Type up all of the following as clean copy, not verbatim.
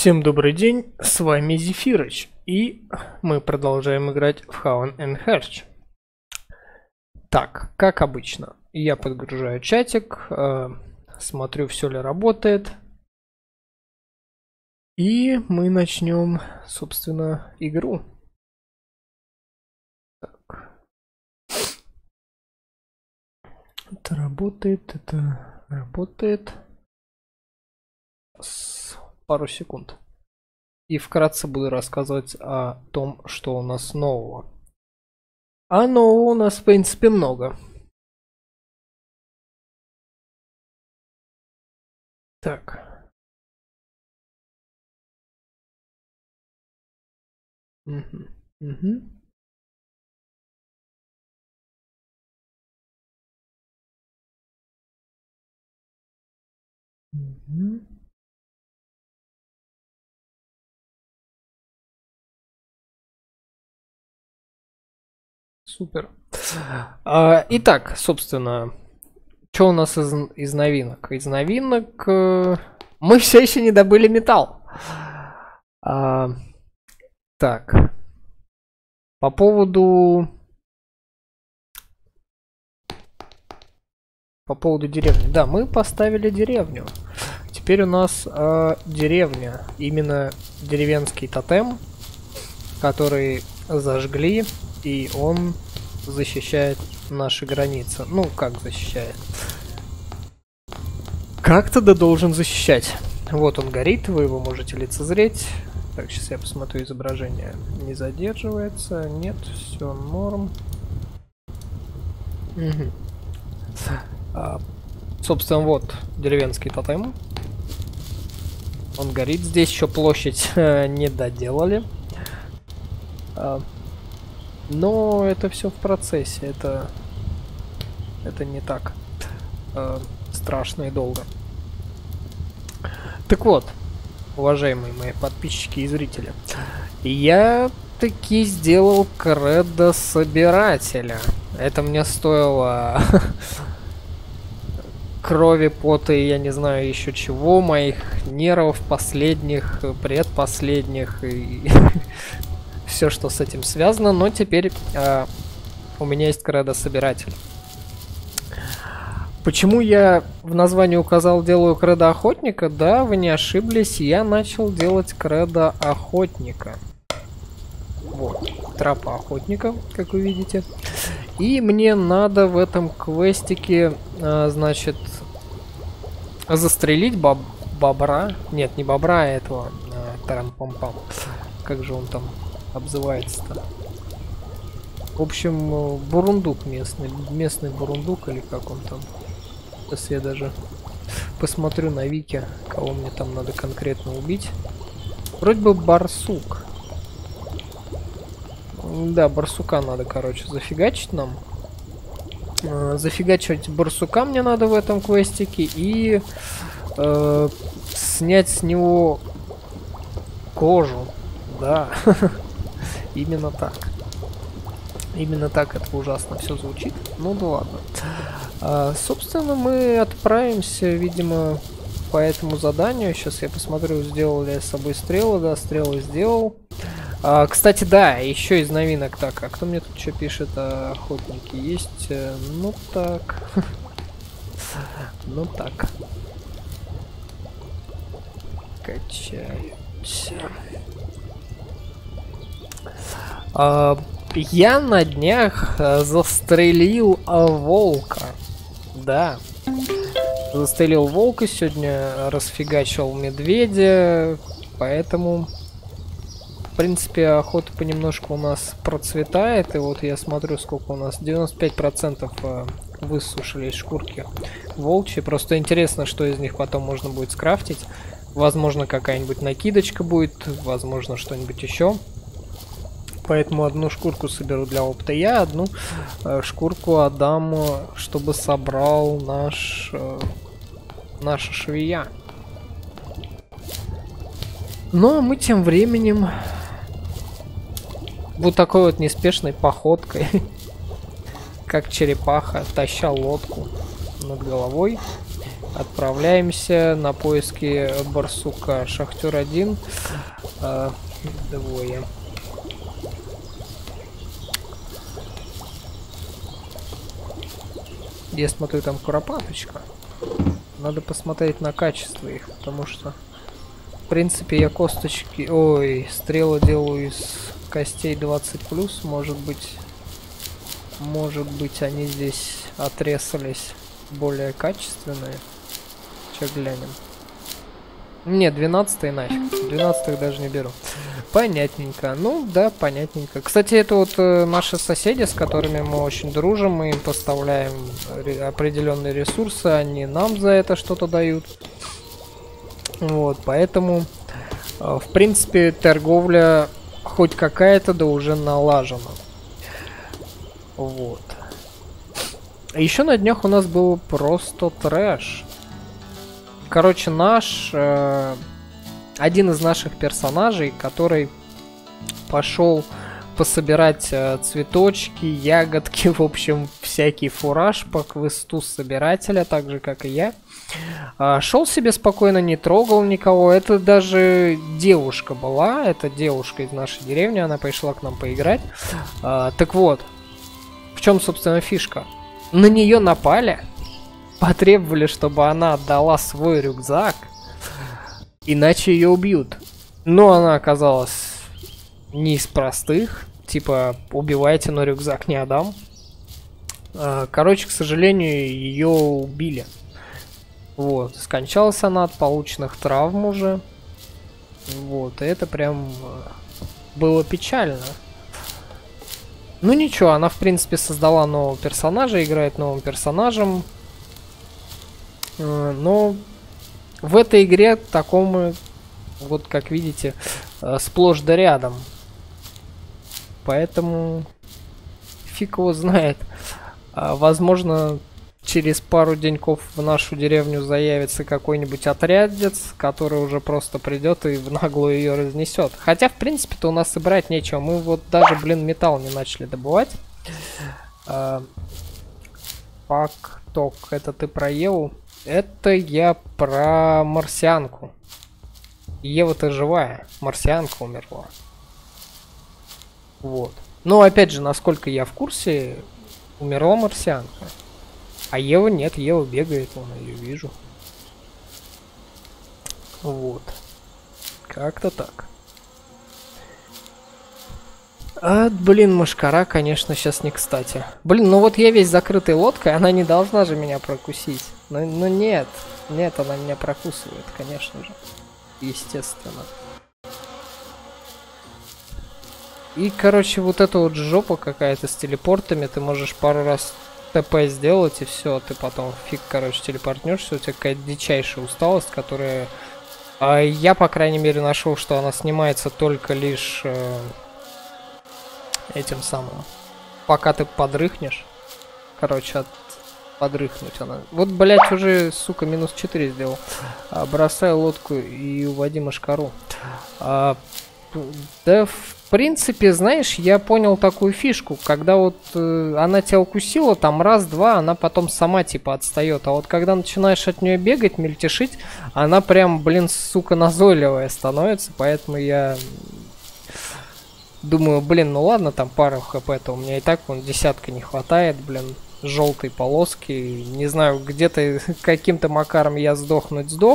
Всем добрый день, с вами Зефирыч, и мы продолжаем играть в Haven and Herch. Так, как обычно, я подгружаю чатик, смотрю, все ли работает, и мы начнем, собственно, игру. Так. Это работает. Пару секунд. И вкратце буду рассказывать о том, что у нас нового. А нового у нас, в принципе, много. Так. Угу. Супер. Итак, собственно, что у нас из новинок? Из новинок мы все еще не добыли металл. Так. По поводу деревни. Да, мы поставили деревню. Теперь у нас деревня. Именно деревенский тотем, который зажгли. И он защищает наши границы. Ну, как защищает? Как-то да должен защищать. Вот он горит, вы его можете лицезреть. Так, сейчас я посмотрю изображение. Не задерживается. Нет, все норм. Угу. Собственно, вот деревенский тотем. Он горит. Здесь еще площадь не доделали. Но это все в процессе, это не так страшно и долго. Так вот, уважаемые мои подписчики и зрители, я таки сделал кредо собирателя. Это мне стоило крови, пота и я не знаю еще чего, моих нервов последних, предпоследних и все, что с этим связано, но теперь у меня есть кредо-собиратель. Почему я в названии указал «делаю кредо-охотника»? Да, вы не ошиблись, я начал делать кредо-охотника. Вот, тропа охотника, как вы видите. И мне надо в этом квестике, значит, застрелить бобра. Нет, не бобра, а этого. Тарам-пам-пам. Как же он там обзывается-то? В общем, бурундук местный бурундук, или как он там. Сейчас я даже посмотрю на вики, кого мне там надо конкретно убить. Вроде бы барсук. Да, барсука надо, короче, зафигачить нам. Зафигачивать барсука мне надо в этом квестике и снять с него кожу. Да. Именно так. Именно так это ужасно все звучит. Ну да ладно. Собственно, мы отправимся, видимо, по этому заданию. Сейчас я посмотрю, сделал ли я с собой стрелы. Да, стрелы сделал. Кстати, да, еще из новинок. Так, а кто мне тут что пишет? Охотники есть. Ну так. Ну так. Качаемся. Я на днях застрелил волка. Да. Застрелил волка, сегодня расфигачил медведя. Поэтому, в принципе, охота понемножку у нас процветает. И вот я смотрю, сколько у нас. 95% высушились шкурки волчьи. Просто интересно, что из них потом можно будет скрафтить. Возможно, какая-нибудь накидочка будет. Возможно, что-нибудь еще. Поэтому одну шкурку соберу для опыта я, одну шкурку отдам, чтобы собрал наша швея. Ну а мы тем временем вот такой вот неспешной походкой, как черепаха, таща лодку над головой, Отправляемся на поиски барсука. Шахтер 1. Двое. Я смотрю, там куропаточка. Надо посмотреть на качество их, потому что, в принципе, я косточки... Ой, стрелы делаю из костей 20+. Может быть, они здесь отрезались более качественные. Сейчас глянем. Нет, 12-й нафиг. 12-х даже не беру. Понятненько. Ну, да, понятненько. Кстати, это вот наши соседи, с которыми мы очень дружим. Мы им поставляем определенные ресурсы. Они нам за это что-то дают. Вот, поэтому, в принципе, торговля хоть какая-то, да уже налажена. Вот. Еще на днях у нас был просто трэш. Короче, один из наших персонажей, который пошел пособирать цветочки, ягодки, в общем, всякий фураж по квесту собирателя, так же, как и я, шел себе спокойно, не трогал никого. Это даже девушка была, это девушка из нашей деревни, она пришла к нам поиграть. Так вот, в чем, собственно, фишка? На нее напали, потребовали, чтобы она отдала свой рюкзак, иначе ее убьют. Но она оказалась не из простых, типа убивайте, но рюкзак не отдам. Короче, к сожалению, ее убили. Вот, скончалась она от полученных травм уже. Вот, и это прям было печально. Ну ничего, она в принципе создала нового персонажа, играет новым персонажем. Но в этой игре такому, вот как видите, сплошь да рядом. Поэтому фиг его знает. Возможно, через пару деньков в нашу деревню заявится какой-нибудь отрядец, который уже просто придет и в наглую ее разнесет. Хотя, в принципе-то, у нас и брать нечего. Мы вот даже, блин, металл не начали добывать. Пак-ток, это ты про Еву? Это я про марсианку. Ева-то живая. Марсианка умерла. Вот. Но опять же, насколько я в курсе, умерла марсианка. А Ева нет, Ева бегает, вон я ее вижу. Вот. Как-то так. Блин, мошкара, конечно, сейчас не кстати. Блин, ну вот я весь закрытой лодкой, она не должна же меня прокусить. Ну нет, нет, она меня прокусывает, конечно же. Естественно. И, короче, вот эта вот жопа какая-то с телепортами, ты можешь пару раз ТП сделать, и все, ты потом фиг, короче, телепортнешься, у тебя какая-то дичайшая усталость, которая... я, по крайней мере, нашел, что она снимается только лишь... этим самым. Пока ты подрыхнешь. Короче, подрыхнуть она. Вот, блять, уже, сука, минус 4 сделал. Бросаю лодку и уводи мошкару. Да, в принципе, знаешь, я понял такую фишку. Когда вот она тебя укусила, там раз-два, она потом сама типа отстает. А вот когда начинаешь от нее бегать, мельтешить, она прям, блин, сука, назойливая становится. Поэтому я... думаю, блин, ну ладно, там пару хп-то у меня и так вон десятка не хватает, блин, желтой полоски. Не знаю, где-то каким-то макаром я сдох.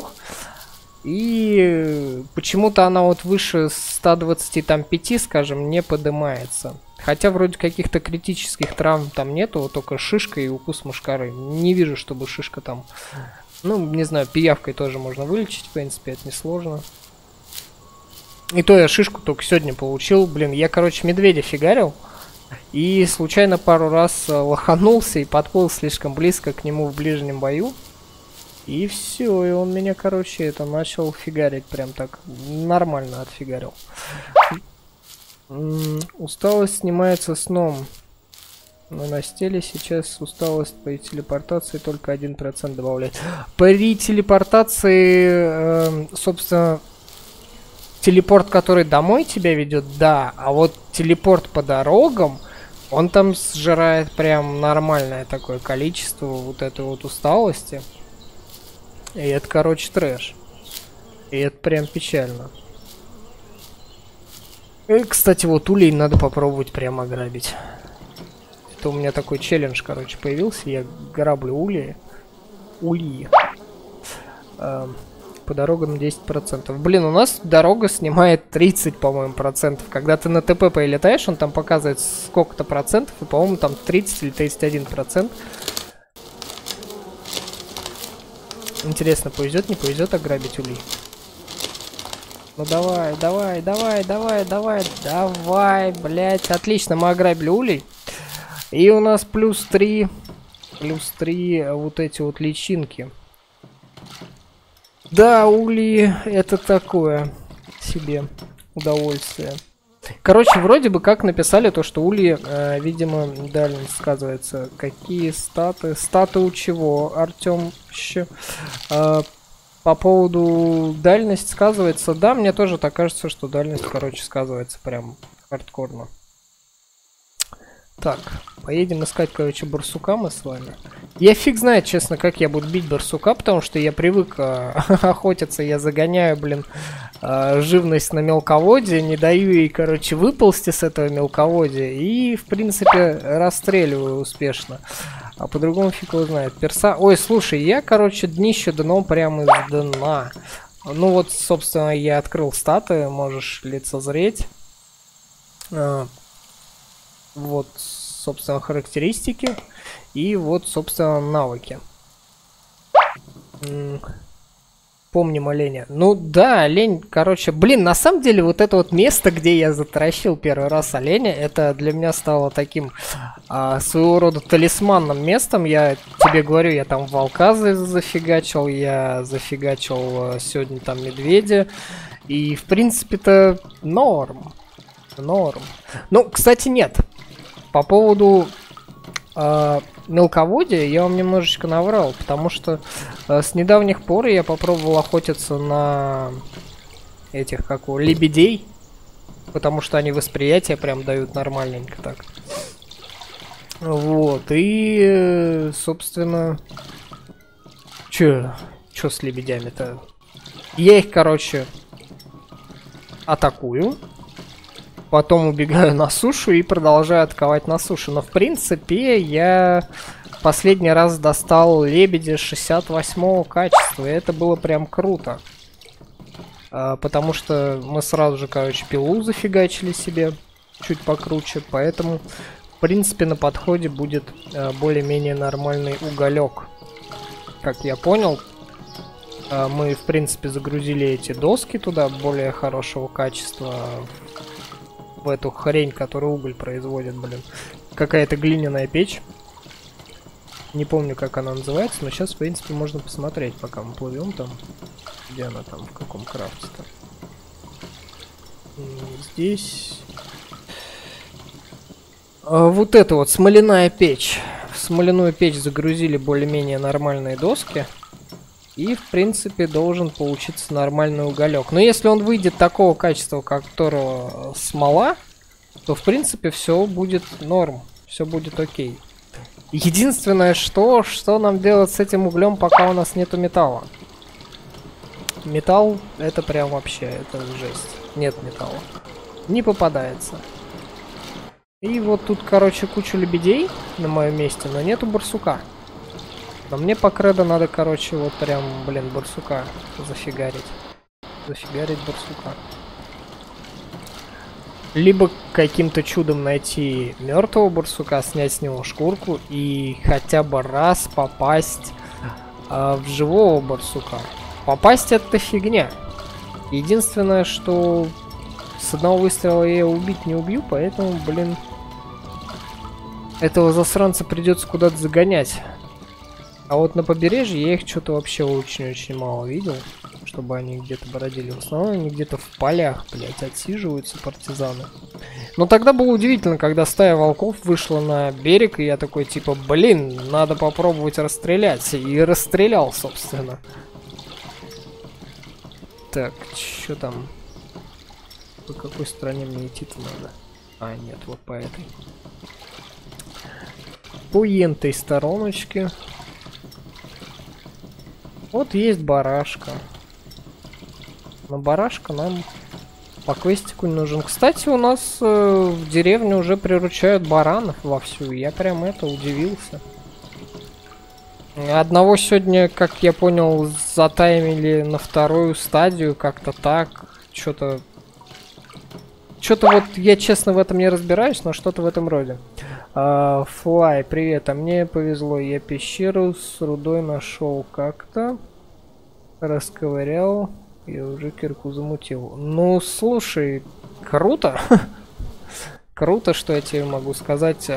И почему-то она вот выше 125, скажем, не поднимается. Хотя вроде каких-то критических травм там нету, вот только шишка и укус мошкары. Не вижу, чтобы шишка там... Ну, не знаю, пиявкой тоже можно вылечить, в принципе, это несложно. И то я шишку только сегодня получил. Блин, я, короче, медведя фигарил. И случайно пару раз лоханулся и подплыл слишком близко к нему в ближнем бою. И все, и он меня, короче, это начал фигарить. Прям так нормально отфигарил. Усталость снимается сном. Но на стеле сейчас усталость при телепортации только 1% добавляет. При телепортации, собственно... Телепорт, который домой тебя ведет, да. А вот телепорт по дорогам, он там сжирает прям нормальное такое количество вот этой вот усталости. И это, короче, трэш. И это прям печально. И, кстати, вот улей надо попробовать прямо ограбить. Это у меня такой челлендж, короче, появился. Я граблю ульи. По дорогам 10%. Блин, у нас дорога снимает 30, по-моему, процентов. Когда ты на ТП прилетаешь, он там показывает сколько-то процентов. И, по-моему, там 30 или 31%. Интересно, повезет, не повезет ограбить улей? Ну давай, давай, давай, давай, давай, давай, блять. Отлично, мы ограбили улей. И у нас плюс 3 вот эти вот личинки. Да, ули это такое себе удовольствие. Короче, вроде бы как написали то, что ули, видимо, дальность сказывается. Какие статы? Статы у чего, Артем? По поводу дальности сказывается. Да, мне тоже так кажется, что дальность, короче, сказывается прям хардкорно. Так, поедем искать, короче, барсука мы с вами. Я фиг знает, честно, как я буду бить барсука, потому что я привык охотиться, я загоняю, блин, живность на мелководье, не даю ей, короче, выползти с этого мелководья и, в принципе, расстреливаю успешно. А по-другому фиг его знает. Ой, слушай, я, короче, днище дно прямо из дна. Ну вот, собственно, я открыл статы, можешь лицезреть. Вот, собственно, характеристики. И вот, собственно, навыки. Помним оленя. Ну да, олень, короче, блин, на самом деле вот это вот место, где я затаращил первый раз оленя, это для меня стало таким своего рода талисманным местом. Я тебе говорю, я там волка зафигачил, я зафигачил сегодня там медведя. И, в принципе-то, норм. Норм. Ну, кстати, нет. По поводу мелководья я вам немножечко наврал, потому что с недавних пор я попробовал охотиться на этих, как у лебедей, потому что они восприятие прям дают нормальненько так. Вот, и, собственно, чё с лебедями-то? Я их, короче, атакую. Потом убегаю на сушу и продолжаю атаковать на суше. Но в принципе я последний раз достал лебедя 68-го качества. И это было прям круто. Потому что мы сразу же, короче, пилу зафигачили себе чуть покруче. Поэтому, в принципе, на подходе будет более-менее нормальный уголек. Как я понял, мы, в принципе, загрузили эти доски туда более хорошего качества. В эту хрень, которую уголь производит, блин. Какая-то глиняная печь. Не помню, как она называется, но сейчас, в принципе, можно посмотреть, пока мы плывем там. Где она там, в каком крафте-то? Здесь... вот это вот, смоляная печь. В смоляную печь загрузили более-менее нормальные доски. И, в принципе, должен получиться нормальный уголек. Но если он выйдет такого качества, которого смола, то, в принципе, все будет норм. Все будет окей. Единственное, что нам делать с этим углем, пока у нас нету металла. Металл, это прям вообще, это жесть. Нет металла. Не попадается. И вот тут, короче, куча лебедей на моем месте, но нету барсука. Но мне по кредо надо, короче, вот прям, блин, барсука зафигарить. Зафигарить барсука. Либо каким-то чудом найти мертвого барсука, снять с него шкурку и хотя бы раз попасть в живого барсука. Попасть это фигня. Единственное, что с одного выстрела я его убить не убью, поэтому, блин, этого засранца придется куда-то загонять. А вот на побережье я их что-то вообще очень-очень мало видел, чтобы они где-то бродили. В основном они где-то в полях, блять, отсиживаются партизаны. Но тогда было удивительно, когда стая волков вышла на берег, и я такой, типа, блин, надо попробовать расстрелять. И расстрелял, собственно. Так, что там? По какой стороне мне идти-то надо? А, нет, вот по этой. По ентой стороночке. Вот есть барашка. Но барашка нам по квестику не нужен. Кстати, у нас в деревне уже приручают баранов вовсю. Я прям это удивился. Одного сегодня, как я понял, затаймили на вторую стадию. Как-то так. Что-то вот я честно в этом не разбираюсь, но что-то в этом роде. Флай, привет. А мне повезло. Я пещеру с рудой нашел как-то. Расковырял. Я уже кирку замутил. Ну, слушай, круто. Круто, что я тебе могу сказать.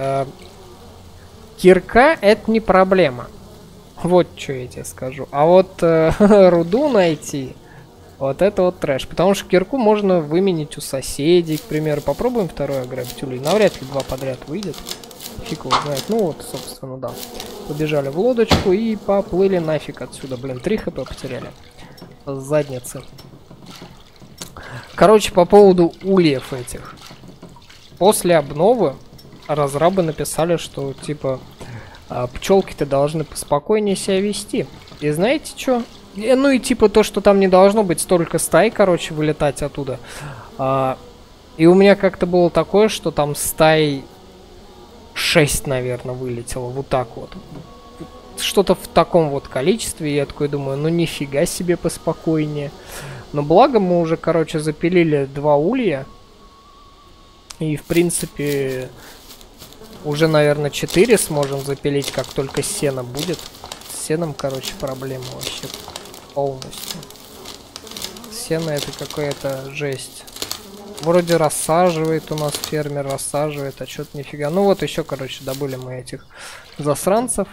Кирка это не проблема. Вот что я тебе скажу. А вот руду найти, вот это вот трэш. Потому что кирку можно выменить у соседей, к примеру. Попробуем второй ограбить улей. Навряд ли два подряд выйдет. Фиг его знает. Ну вот, собственно, да. Побежали в лодочку и поплыли нафиг отсюда. Блин, 3 хп потеряли. Задницы. Короче, по поводу ульев этих. После обновы разрабы написали, что типа пчелки-то должны поспокойнее себя вести. И знаете что? Ну и типа то, что там не должно быть столько стай, короче, вылетать оттуда. И у меня как-то было такое, что там стай 6, наверное, вылетело. Вот так вот. Что-то в таком вот количестве. Я такой думаю, ну нифига себе поспокойнее. Но благо мы уже, короче, запилили 2 улья. И, в принципе, уже, наверное, 4 сможем запилить, как только сено будет. С сеном, короче, проблема вообще полностью. Сено это какая-то жесть. Вроде рассаживает у нас фермер, рассаживает, а что-то нифига. Ну вот еще, короче, добыли мы этих засранцев.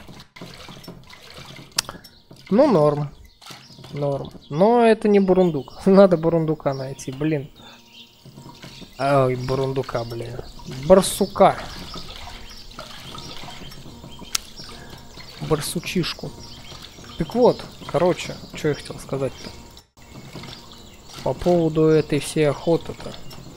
Ну, норм. Норм. Но это не бурундук. Надо бурундука найти, блин. Ой, бурундука, блин. Барсука. Барсучишку. Так вот, короче, что я хотел сказать-то. По поводу этой всей охоты-то.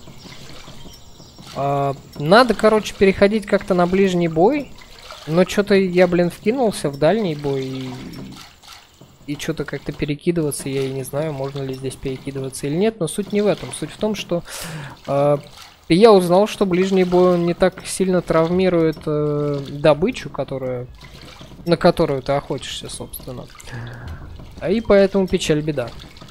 Надо, короче, переходить как-то на ближний бой. Но что-то я, блин, вкинулся в дальний бой и что-то как-то перекидываться, я и не знаю, можно ли здесь перекидываться или нет, но суть не в этом. Суть в том, что я узнал, что ближний бой он не так сильно травмирует добычу, на которую ты охотишься, собственно. И поэтому печаль беда.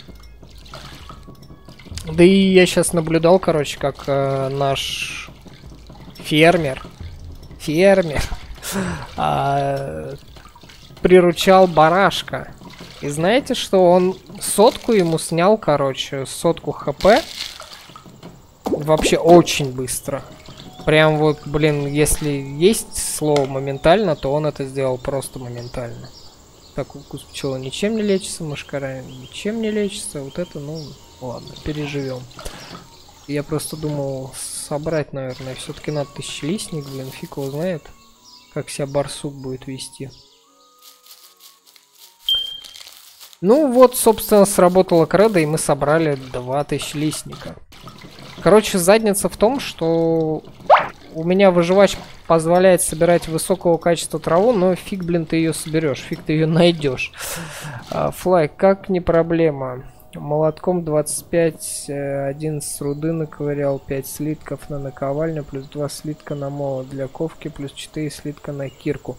Да и я сейчас наблюдал, короче, как наш фермер приручал барашка. И знаете, что он сотку ему снял, короче, 100 хп. Вообще очень быстро. Прям вот, блин, если есть слово моментально, то он это сделал просто моментально. Так, укус пчелы ничем не лечится, мошкара ничем не лечится. Вот это, ну, ладно, переживем. Я просто думал собрать, наверное. Все-таки надо тысячелистник, блин, фиг его знает, как себя барсук будет вести. Ну вот, собственно, сработала кредо, и мы собрали 2 тысячелистника. Короче, задница в том, что у меня выживач позволяет собирать высокого качества траву, но фиг, блин, ты ее соберешь, фиг ты ее найдешь. Флай, как не проблема. Молотком 25, 11 руды наковырял, 5 слитков на наковальню, плюс 2 слитка на молот для ковки, плюс 4 слитка на кирку.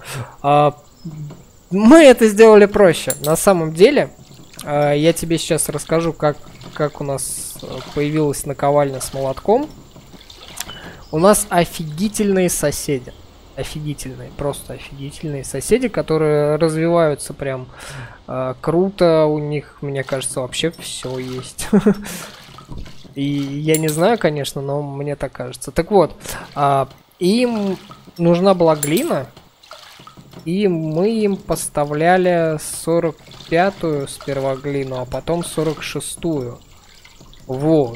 Мы это сделали проще. На самом деле, я тебе сейчас расскажу, как у нас появилась наковальня с молотком. У нас офигительные соседи. Офигительные, просто офигительные соседи, которые развиваются прям круто. У них, мне кажется, вообще все есть. И я не знаю, конечно, но мне так кажется. Так вот, им нужна была глина. И мы им поставляли 45-ю сперва глину, а потом 46-ю. Вот.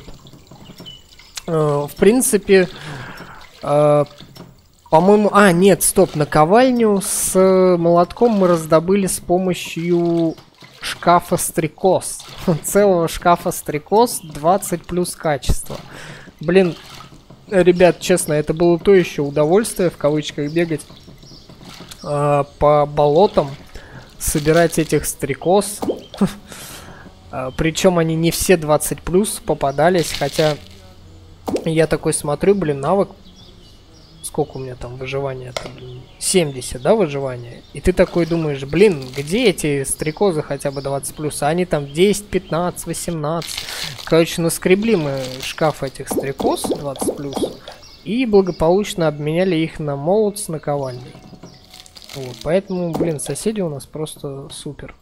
В принципе, по-моему... нет, стоп. Наковальню с молотком мы раздобыли с помощью шкафа стрекоз. Целого шкафа стрекоз 20 плюс качество. Блин, ребят, честно, это было то еще удовольствие, в кавычках, бегать по болотам, собирать этих стрекоз. Причем они не все 20 плюс попадались, хотя я такой смотрю, блин, навык. Сколько у меня там выживания? 70, да, выживания? И ты такой думаешь, блин, где эти стрекозы хотя бы 20 плюс? А они там 10, 15, 18. Короче, наскребли мы шкаф этих стрекоз 20 плюс. И благополучно обменяли их на молот с наковальней. Вот, поэтому, блин, соседи у нас просто супер.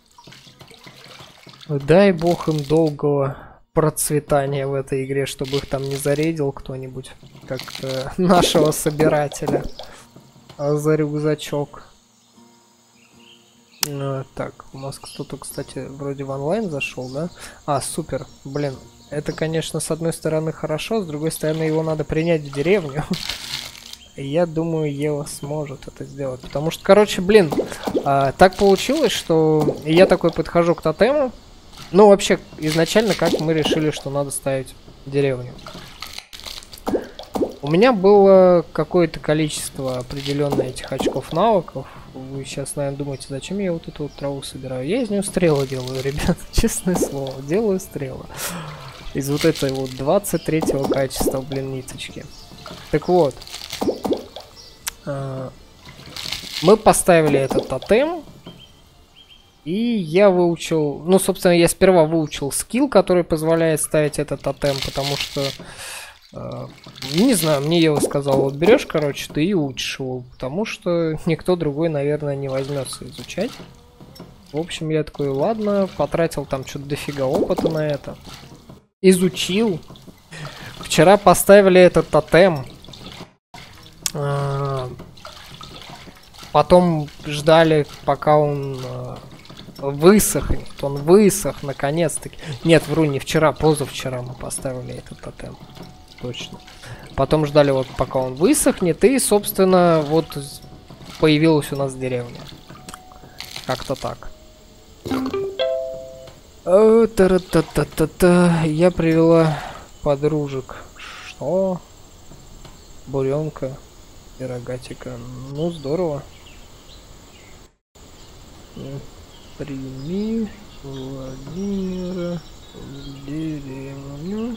Дай бог им долгого процветания в этой игре, чтобы их там не зарейдил кто-нибудь, как нашего собирателя за рюкзачок. Так, у нас кто-то, кстати, вроде в онлайн зашел, да? А, супер, блин, это, конечно, с одной стороны хорошо, с другой стороны его надо принять в деревню. Я думаю, Ева сможет это сделать, потому что, короче, блин, так получилось, что я такой подхожу к тотему. Ну, вообще, изначально, как мы решили, что надо ставить деревню. У меня было какое-то количество определенное этих очков навыков. Вы сейчас, наверное, думаете, зачем я вот эту вот траву собираю. Я из нее стрелы делаю, ребят, честное слово, делаю стрелы. Из вот этой вот 23-го качества, блин, ниточки. Так вот. Мы поставили этот тотем. И я выучил, ну, собственно, я сперва выучил скилл, который позволяет ставить этот тотем, потому что, не знаю, мне Ева сказала, вот берешь, короче, ты и учишь его, потому что никто другой, наверное, не возьмется изучать. В общем, я такой, ладно, потратил там что-то дофига опыта на это. Изучил. Вчера поставили этот тотем. Потом ждали, пока он высохнет. Он высох, наконец-таки. Нет, вру, не вчера, позавчера мы поставили этот тотем. Точно. Потом ждали вот, пока он высохнет. И, собственно, вот появилась у нас деревня. Как-то так. Я привела подружек. Что? Буренка и рогатика. Ну, здорово. Прими Владимира в деревню.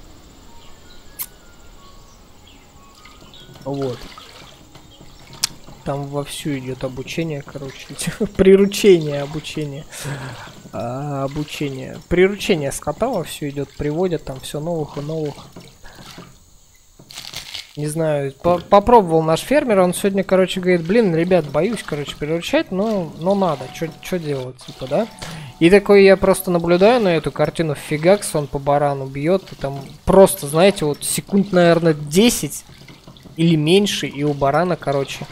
Вот. Там вовсю идет обучение, короче. Приручение обучения. Обучение. Приручение скота вовсю идет. Приводят там все новых и новых. Не знаю, попробовал наш фермер, он сегодня, короче, говорит, блин, ребят, боюсь, короче, приручать, но надо, что делать, типа, да? И такой я просто наблюдаю на эту картину, фигакс, он по барану бьет, и там просто, знаете, вот секунд, наверное, 10 или меньше, и у барана, короче,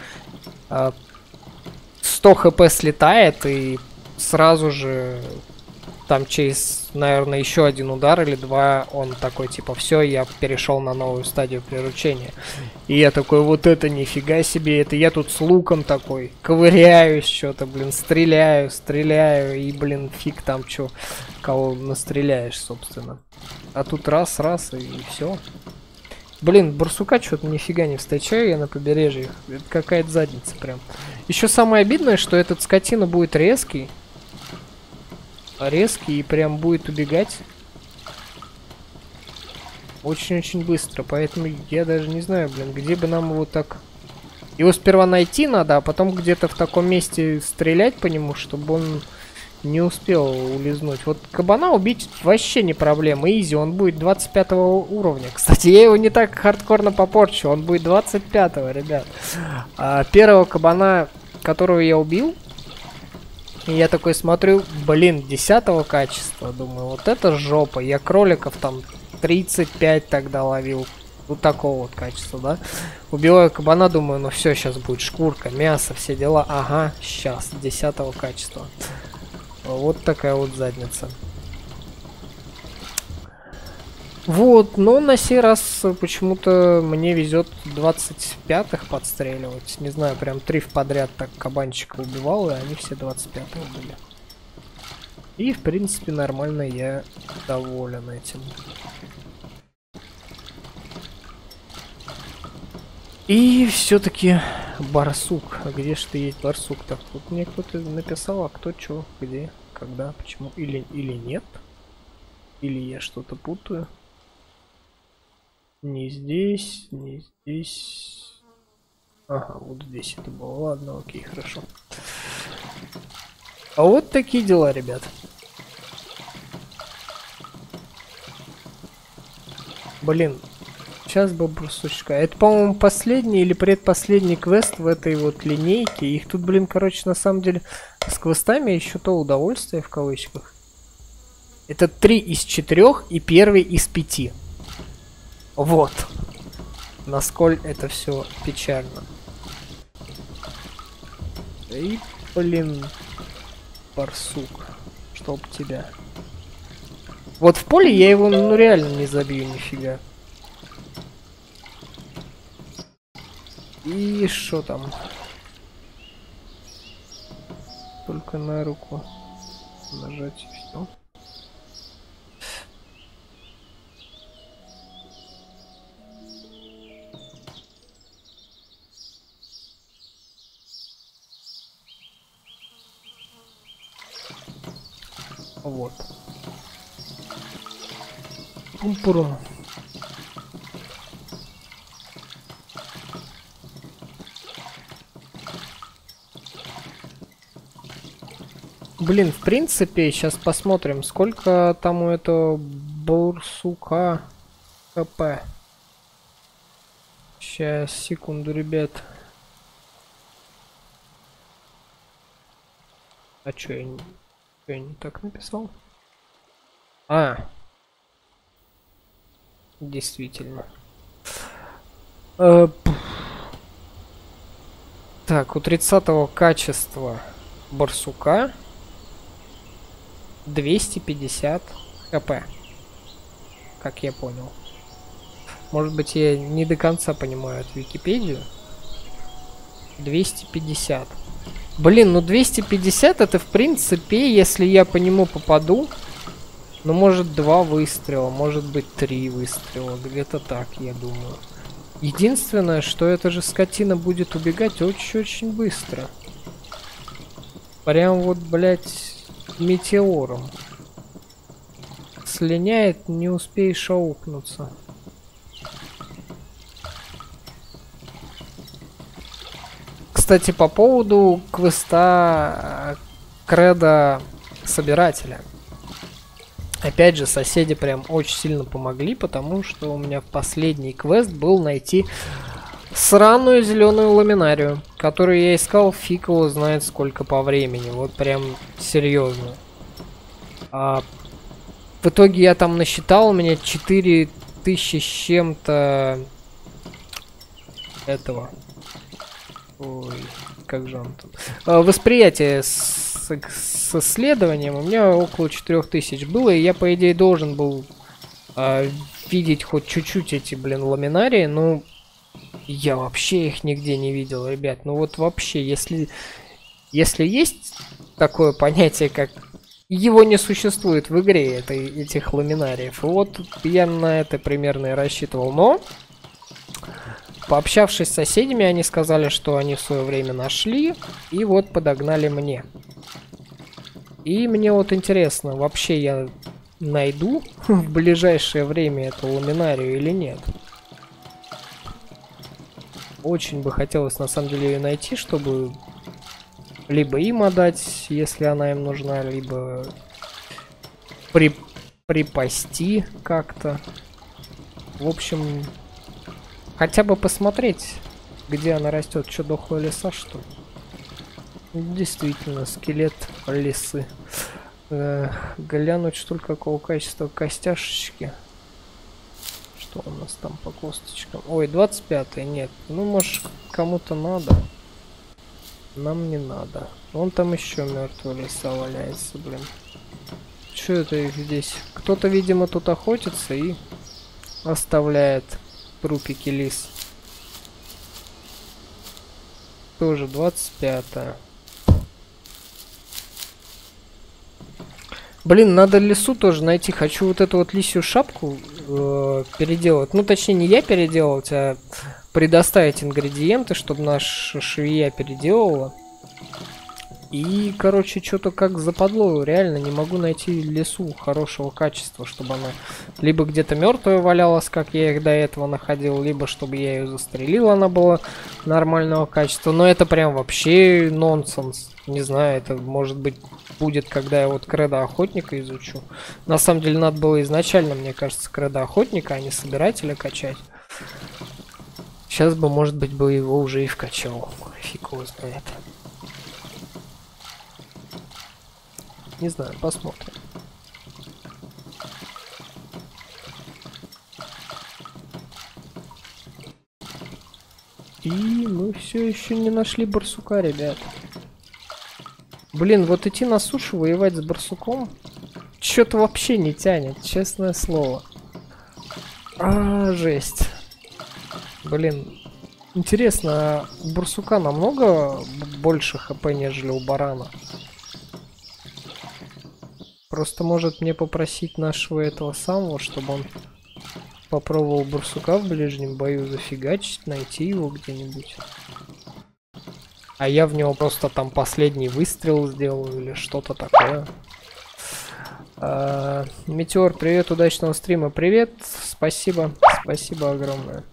100 хп слетает, и сразу же там через, наверное, еще один удар или два, он такой, типа, все, я перешел на новую стадию приручения. И я такой, вот это нифига себе, это я тут с луком такой, ковыряюсь что-то, блин, стреляю, и, блин, фиг там что, кого настреляешь, собственно. А тут раз, и все. Блин, барсука что-то нифига не встречаю я на побережье, это какая-то задница прям. Еще самое обидное, что этот скотина будет резкий и прям будет убегать очень-очень быстро, поэтому я даже не знаю, блин, где бы нам его так... Его сперва найти надо, а потом где-то в таком месте стрелять по нему, чтобы он не успел улизнуть. Вот кабана убить вообще не проблема, изи, он будет 25 уровня. Кстати, я его не так хардкорно попорчу, он будет 25-го, ребят. Первого кабана, которого я убил, и я такой смотрю, блин, 10-го качества, думаю, вот это жопа. Я кроликов там 35 тогда ловил, вот такого вот качества, да. Убиваю кабана, думаю, ну все, сейчас будет шкурка, мясо, все дела. Ага, сейчас, 10-го качества. Вот такая вот задница. Вот, но на сей раз почему-то мне везет 25-х подстреливать. Не знаю, прям 3 в подряд так кабанчика убивал, и они все 25-го были. И, в принципе, нормально, я доволен этим. И все-таки барсук. А где ж ты есть, барсук-то? Тут мне кто-то написал, а кто чё, где, когда? Почему? Или нет? Или я что-то путаю? Не здесь, не здесь. Ага, вот здесь это было. Ладно, окей, хорошо. А вот такие дела, ребят. Блин, сейчас бы брусочка. Это, по-моему, последний или предпоследний квест в этой вот линейке. Их тут, блин, короче, на самом деле с квестами еще то удовольствие в кавычках. Это 3 из 4 и 1 из 5. Вот. Насколько это все печально. И, блин, барсук, чтоб тебя. Вот в поле я его, ну, реально не забью нифига. И что там? Только на руку нажать и все. Вот. Пум-пурум. Блин, в принципе, сейчас посмотрим, сколько там у этого барсука ХП. Сейчас, секунду, ребят. А чё я не так написал? А. Действительно. Так, у 30-го качества барсука 250 хп. Как я понял. Может быть, я не до конца понимаю эту Википедию. 250. Блин, ну 250 это в принципе, если я по нему попаду, ну может 2 выстрела, может быть 3 выстрела, где-то так, я думаю. Единственное, что эта же скотина будет убегать очень-очень быстро. Прям вот, блять, метеором. Слиняет, не успеешь аукнуться. Кстати, по поводу квеста Кредо Собирателя. Опять же, соседи прям очень сильно помогли, потому что у меня в последний квест был найти сраную зеленую ламинарию, которую я искал фиг его знает сколько по времени. Вот прям серьезно. В итоге я там насчитал, у меня 4000 с чем-то этого. Ой, как же он там. Восприятие с исследованием у меня около 4000 было, и я, по идее, должен был видеть хоть чуть-чуть эти, блин, ламинарии, но я вообще их нигде не видел, ребят. Ну вот вообще, если есть такое понятие, как его не существует в игре, этих ламинариев, вот я на это примерно и рассчитывал, но пообщавшись с соседями, они сказали, что они в свое время нашли и вот подогнали мне. И мне вот интересно, вообще я найду в ближайшее время эту ламинарию или нет. Очень бы хотелось на самом деле ее найти, чтобы либо им отдать, если она им нужна, либо припасти как-то. В общем, хотя бы посмотреть, где она растет. Что, дохлая лиса, что ли? Действительно, скелет лисы. Глянуть, что ли, какого качества костяшечки. Что у нас там по косточкам? Ой, 25-й, нет. Ну, может, кому-то надо. Нам не надо. Вон там еще мертвая лиса валяется, блин. Что это их здесь? Кто-то, видимо, тут охотится и оставляет трупики лис. Тоже 25-я. Блин, надо лису тоже найти. Хочу вот эту вот лисью шапку переделать. Ну, точнее, не я переделать, а предоставить ингредиенты, чтобы наша швея переделала. И, короче, что-то как западло, реально не могу найти лесу хорошего качества, чтобы она либо где-то мертвая валялась, как я их до этого находил, либо чтобы я ее застрелил, она была нормального качества. Но это прям вообще нонсенс. Не знаю, это может быть будет, когда я вот кредо охотника изучу. На самом деле надо было изначально, мне кажется, кредо охотника, а не собирателя качать. Сейчас бы, может быть, бы его уже и вкачал. Фиг его знает. Не знаю, посмотрим. И мы все еще не нашли барсука, ребят. Блин, вот идти на сушу, воевать с барсуком, что-то вообще не тянет, честное слово. Жесть. Блин, интересно, а у барсука намного больше хп, нежели у барана? Просто может мне попросить нашего этого самого, чтобы он попробовал барсука в ближнем бою зафигачить, найти его где-нибудь. А я в него просто там последний выстрел сделаю или что-то такое. Метеор, привет, удачного стрима. Привет, спасибо, спасибо огромное.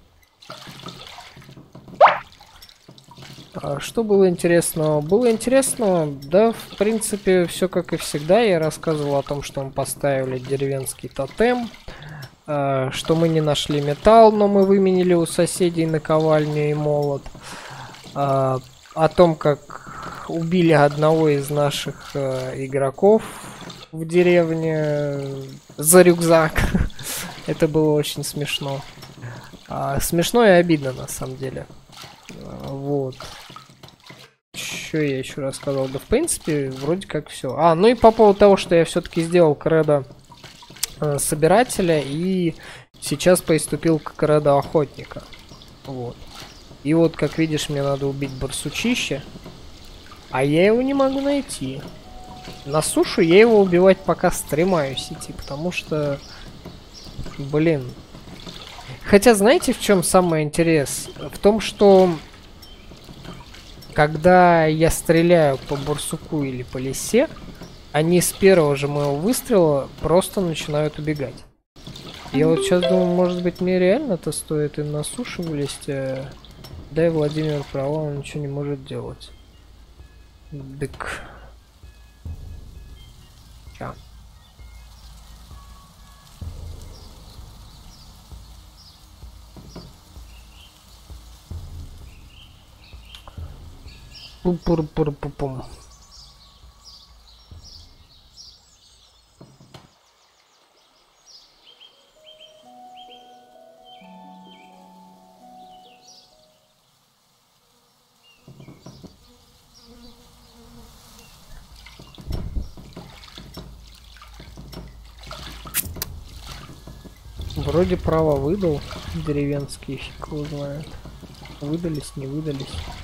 Что было интересного? Было интересного, да, в принципе, все как и всегда. Я рассказывал о том, что мы поставили деревенский тотем, что мы не нашли металл, но мы выменили у соседей наковальню и молот. О том, как убили одного из наших игроков в деревне за рюкзак. Это было очень смешно. Смешно и обидно, на самом деле. Вот. Что я еще рассказал? Да, в принципе, вроде как все. Ну и по поводу того, что я все-таки сделал кредо собирателя и сейчас приступил к кредо охотника. Вот. И вот, как видишь, мне надо убить барсучище, а я его не могу найти. На сушу я его убивать пока стремаюсь идти, потому что, блин. Хотя, знаете, в чем самый интерес? В том, что когда я стреляю по барсуку или по лисе, они с первого же моего выстрела просто начинают убегать. Я вот сейчас думаю, может быть, мне реально-то стоит и на сушу вылезть. Да и Владимир права, он ничего не может делать. Дык. Ща. Пум-пур-пур-пум-пум. Вроде права выдал деревенские, фиг его знает. Выдались, не выдались.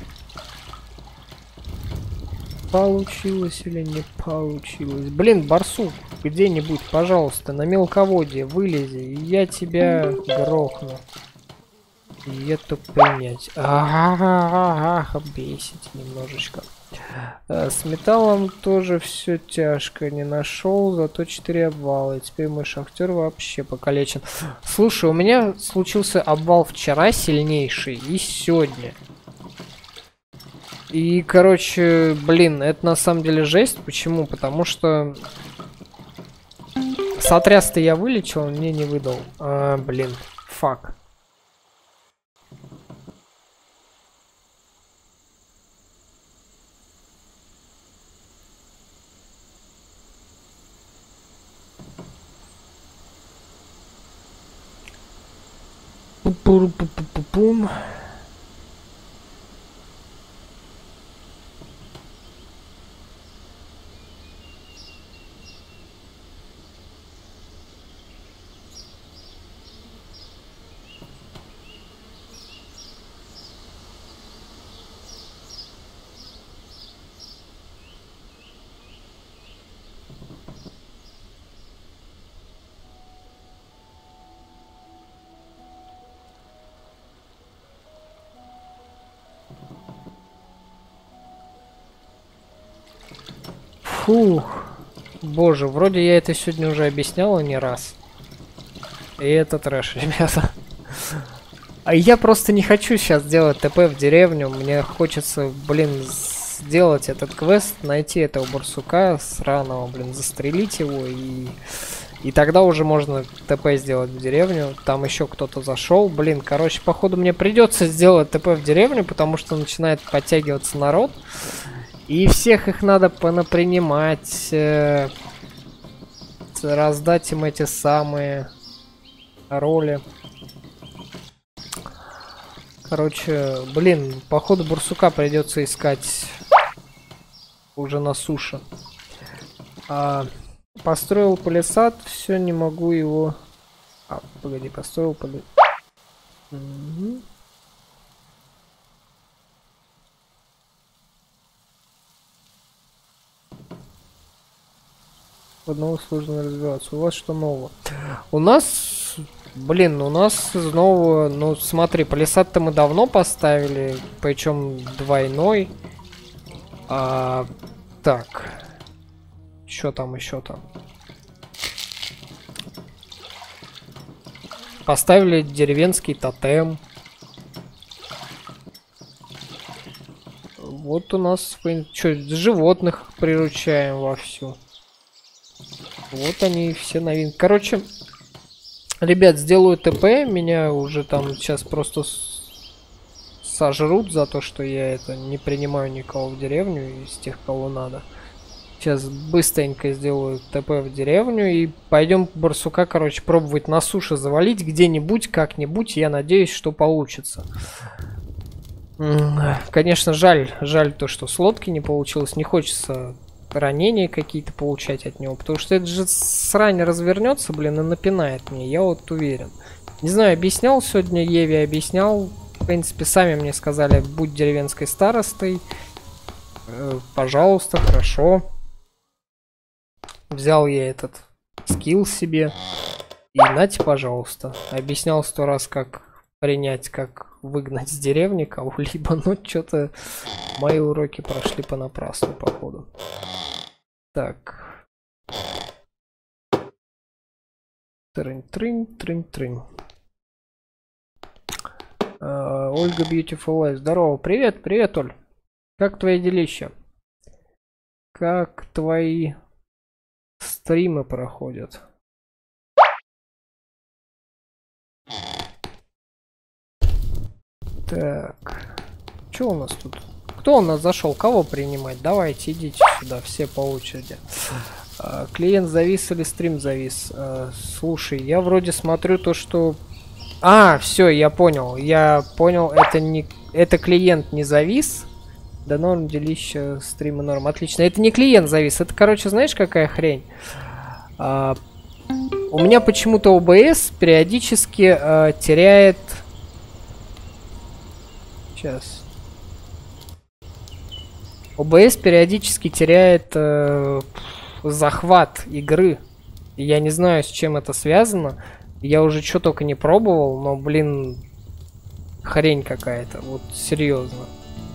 Получилось или не получилось? Блин, барсук, где-нибудь, пожалуйста, на мелководье вылези, и я тебя грохну. И это принять. Бесит немножечко. С металлом тоже все тяжко. Не нашел, зато 4 обвала. И теперь мой шахтер вообще покалечен. Слушай, у меня случился обвал вчера сильнейший и сегодня. И, короче, блин, это на самом деле жесть. Почему? Потому что сотряс-то я вылечил, он мне не выдал. Блин, фак. Пум. Фух. Боже, вроде я это сегодня уже объясняла не раз. И это трэш, ребята. А я просто не хочу сейчас делать ТП в деревню. Мне хочется, блин, сделать этот квест, найти этого барсука сраного, блин, застрелить его и тогда уже можно ТП сделать в деревню. Там еще кто-то зашел. Блин, короче, походу мне придется сделать ТП в деревню, потому что начинает подтягиваться народ. И всех их надо понапринимать. Раздать им эти самые роли. Короче, блин, походу барсука придется искать уже на суше. Построил палисад, все, не могу его... погоди, построил палисад. Угу. Одного сложно развиваться. У вас что нового? У нас... Блин, у нас снова... Ну, смотри, палисад-то мы давно поставили, причем двойной. Так... Что там еще там? Поставили деревенский тотем. Вот у нас что, животных приручаем вовсю. Вот они все новинки. Короче, ребят, сделаю ТП. Меня уже там сейчас просто сожрут за то, что я это не принимаю никого в деревню из тех, кого надо. Сейчас быстренько сделаю ТП в деревню и пойдем барсука, короче, пробовать на суше завалить где-нибудь, как-нибудь. Я надеюсь, что получится. Конечно, жаль то, что с лодки не получилось. Не хочется ранения какие-то получать от него, потому что это же срань развернется, блин, и напинает мне. Я вот уверен. Не знаю, объяснял сегодня Еве, объяснял. В принципе, сами мне сказали, будь деревенской старостой. Пожалуйста, хорошо. Взял я этот скилл себе. И нате, пожалуйста. Объяснял 100 раз, как принять, как выгнать с деревни кого-либо. Но что-то мои уроки прошли понапрасну, походу. Так. Трынь-трынь-трынь-трынь. Ольга Beautiful Life. Здорово. Привет, привет, Оль. Как твои делища? Как твои стримы проходят? Так. Что у нас тут? Кто у нас зашел? Кого принимать? Давайте, идите сюда, все по очереди. Клиент завис или стрим завис? Слушай, я вроде смотрю то, что... все, я понял. Это клиент не завис. Да норм, делища, стрима норм. Отлично. Это не клиент завис. Это, короче, знаешь, какая хрень? У меня почему-то OBS периодически теряет... Сейчас. OBS периодически теряет захват игры. Я не знаю, с чем это связано. Я уже что только не пробовал, но, блин, хрень какая-то. Вот серьезно.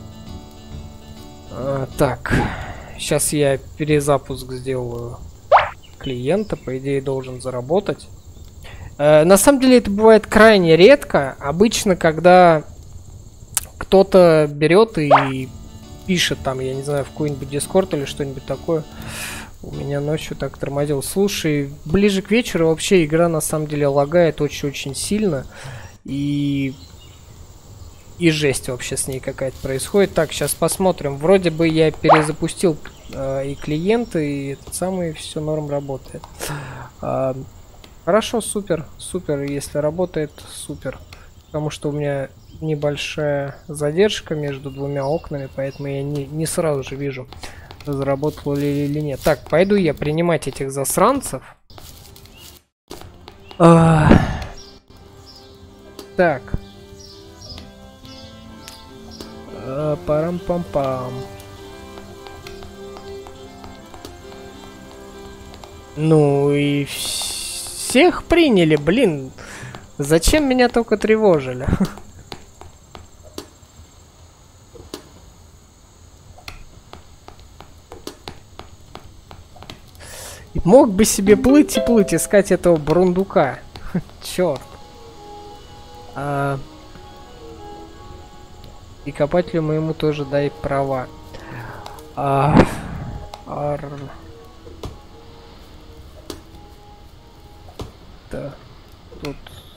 Так, сейчас я перезапуск сделаю клиента, по идее должен заработать. На самом деле это бывает крайне редко. Обычно, когда кто-то берет и пишет там, я не знаю, в какой-нибудь Discord или что-нибудь такое. У меня ночью так тормозил. Слушай, ближе к вечеру вообще игра на самом деле лагает очень-очень сильно. И жесть вообще с ней какая-то происходит. Так, сейчас посмотрим. Вроде бы я перезапустил и клиенты, и этот самый, все норм работает. Хорошо, супер, супер. Если работает, супер. Потому что у меня небольшая задержка между двумя окнами, поэтому я не сразу же вижу, заработало ли или нет. Так, пойду я принимать этих засранцев. Так. Парам-пам-пам. Ну и всех приняли, блин. Зачем меня только тревожили? Мог бы себе плыть и плыть, искать этого бурундука. Черт. И копателю моему тоже дай права. Да. Тут.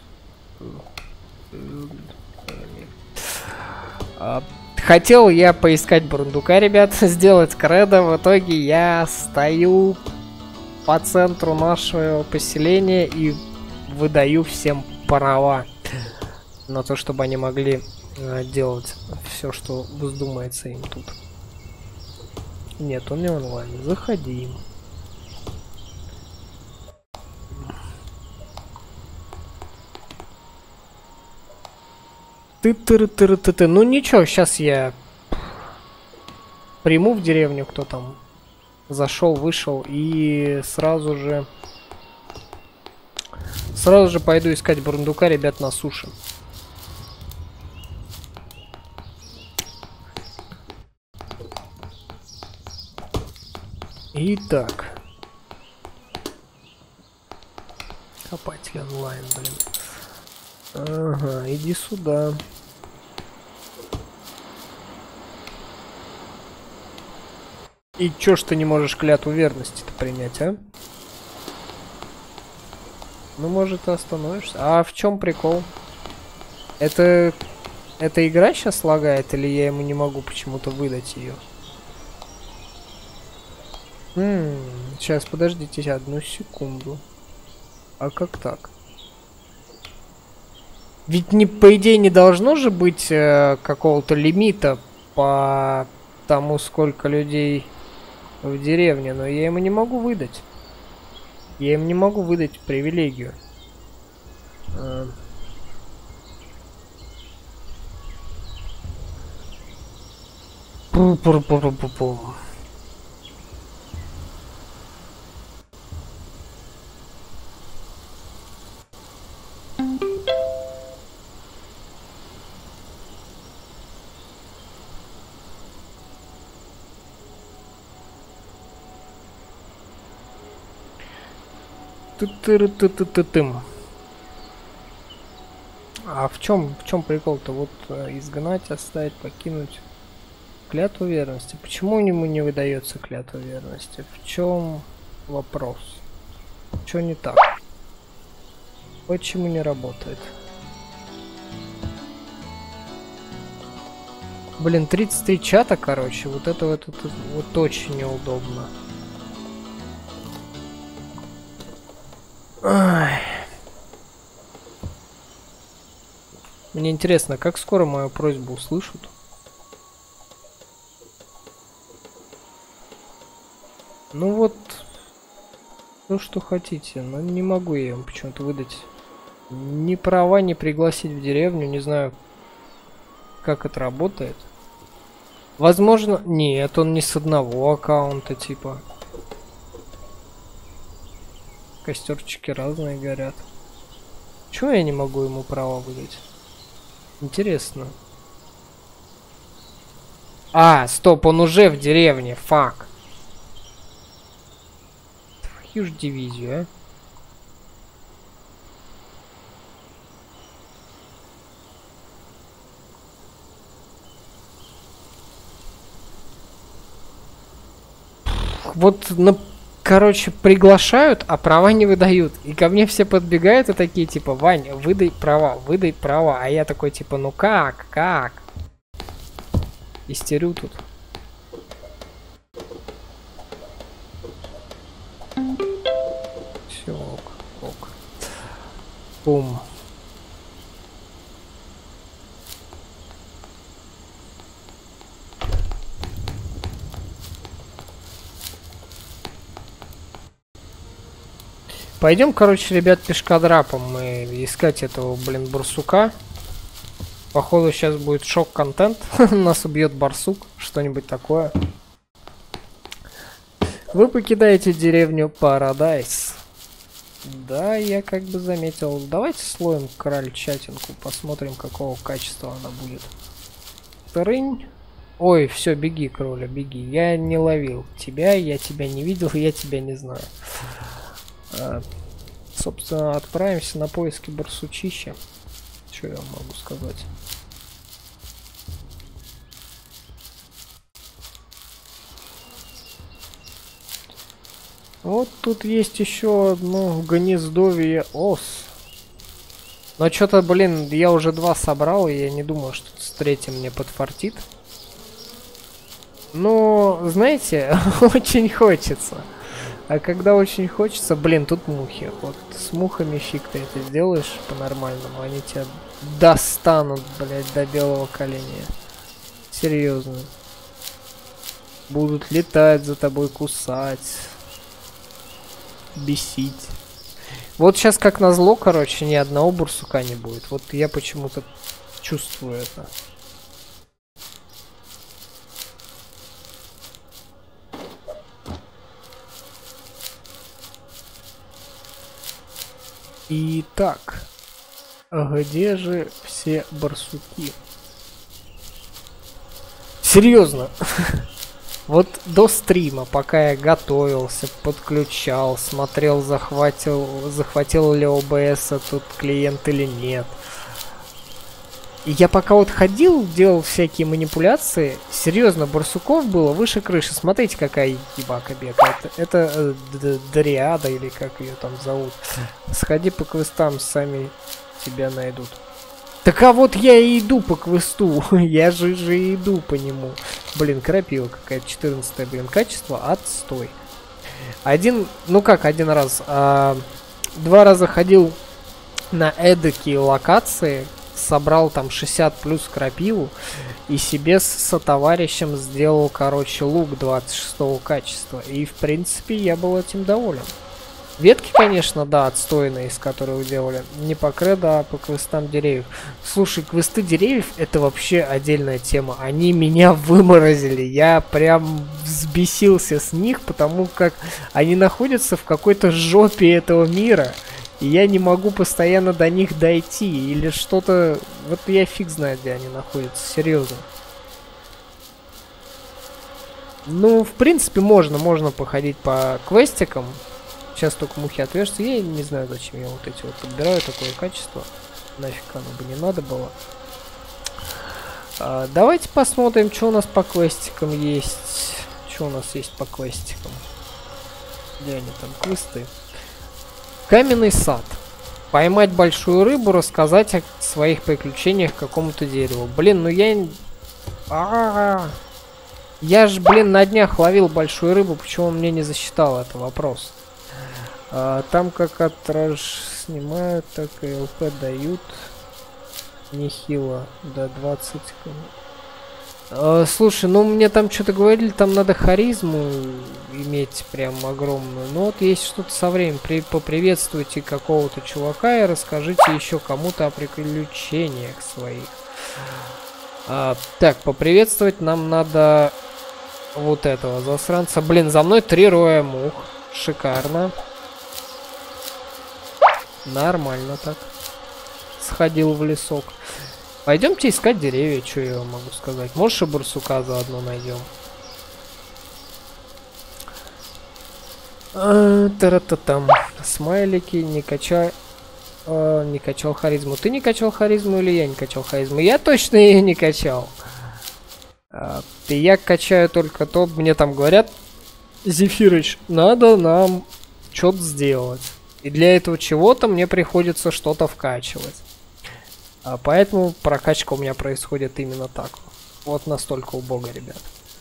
Хотел я поискать бурундука, ребят, сделать кредо. В итоге я стою по центру нашего поселения и выдаю всем права на то, чтобы они могли делать все, что вздумается им тут. Нет, он не онлайн. Заходи. Ты. Ну ничего, сейчас я приму в деревню, кто там зашел, вышел, и сразу же пойду искать бурундука, ребят, на суше. Итак. Копатель онлайн, блин. Ага, иди сюда. И чё ж ты не можешь клятву верности-то принять, а? Ну, может, ты остановишься. А в чем прикол? Это игра сейчас лагает, или я ему не могу почему-то выдать ее? Сейчас, подождите одну секунду. А как так? Ведь по идее не должно же быть какого-то лимита по тому, сколько людей в деревне, но я ему не могу выдать. Я им не могу выдать привилегию. Пу-пу-пу-пу-пу-пу. Ты-ты-ты-ты-ты-тым. А в чем прикол-то? Вот изгнать, оставить, покинуть. Клятву верности. Почему ему не выдается клятва верности? В чем вопрос? Что не так? Почему не работает? Блин, 33 чата, короче. Вот это вот очень неудобно. Ай. Мне интересно, как скоро мою просьбу услышат? Ну вот, то, что хотите, но не могу я им почему-то выдать ни права, ни пригласить в деревню, не знаю, как это работает. Возможно, нет, он не с одного аккаунта, типа. Костерчики разные горят. Чего я не могу ему права выдать? Интересно. А, стоп, он уже в деревне, фак. Твою ж дивизию, а. Вот, короче, приглашают, а права не выдают. И ко мне все подбегают и такие, типа, Ваня, выдай права, выдай права. А я такой, типа, ну как? Истерю тут. Все, ок. Бум. Пойдем, короче, ребят, пешкодрапом мы искать этого, блин, барсука. Походу, сейчас будет шок-контент. Нас убьет барсук, что-нибудь такое. Вы покидаете деревню Парадайз. Да, я как бы заметил. Давайте слоем крольчатинку, посмотрим, какого качества она будет. Трынь. Ой, все, беги, кроля, беги. Я не ловил тебя, я тебя не видел, я тебя не знаю. Собственно, отправимся на поиски барсучища. Что я могу сказать? Вот тут есть еще одно гнездовье ос. Но что-то, блин, я уже 2 собрал, и я не думаю, что с 3-м мне подфартит. Но, знаете, очень хочется. А когда очень хочется, блин, тут мухи. Вот с мухами фиг ты это сделаешь по-нормальному. Они тебя достанут, блядь, до белого коленя. Серьезно. Будут летать за тобой, кусать. Бесить. Вот сейчас, как назло, короче, ни одного бурсука не будет. Вот я почему-то чувствую это. Итак, где же все барсуки? Серьезно. Вот до стрима, пока я готовился, подключал, смотрел, захватил ли ОБС тут клиент или нет. И я пока вот ходил, делал всякие манипуляции, серьезно, барсуков было выше крыши. Смотрите, какая ебака бегает. Это Дриада или как ее там зовут. Сходи по квестам, сами тебя найдут. Так а вот я и иду по квесту. Я же иду по нему. Блин, крапива какая-то, 14-е, блин, качество, отстой. Один раз. 2 раза ходил на эдакие локации. Собрал там 60 плюс крапиву. И себе с сотоварищем сделал, короче, лук 26-го качества. И, в принципе, я был этим доволен. Ветки, конечно, да, отстойные, из которых делали. Не по кредо, а по квестам деревьев. Слушай, квесты деревьев это вообще отдельная тема. Они меня выморозили. Я прям взбесился с них, потому как они находятся в какой-то жопе этого мира. И я не могу постоянно до них дойти. Или что-то... Вот я фиг знает, где они находятся. Серьезно. Ну, в принципе, можно походить по квестикам. Сейчас только мухи отвяжутся. Я не знаю, зачем я вот эти вот подбираю. Такое качество. Нафиг оно бы не надо было. Давайте посмотрим, что у нас по квестикам есть. Что у нас есть по квестикам? Где они там, квесты? Каменный сад. Поймать большую рыбу, рассказать о своих приключениях какому-то дереву. Блин, ну я... Я же, блин, на днях ловил большую рыбу. Почему он мне не засчитал? Это вопрос. Там как отраж снимают, так и ЛП дают. Нехило. До 20. Слушай, ну мне там что-то говорили, там надо харизму иметь прям огромную. Ну вот есть что-то со временем. Поприветствуйте какого-то чувака и расскажите еще кому-то о приключениях своих. Так, поприветствовать нам надо вот этого засранца. Блин, за мной 3 роя мух. Шикарно. Нормально так. Сходил в лесок. Пойдемте искать деревья, что я вам могу сказать. Может, и барсука заодно найдем. Тара-та-там. Смайлики, не качай. Не качал харизму. Ты не качал харизму или я не качал харизму? Я точно ее не качал. Я качаю только то, мне там говорят, Зефирыч, надо нам что-то сделать. И для этого чего-то мне приходится что-то вкачивать. Поэтому прокачка у меня происходит именно так. Вот настолько убого, ребят.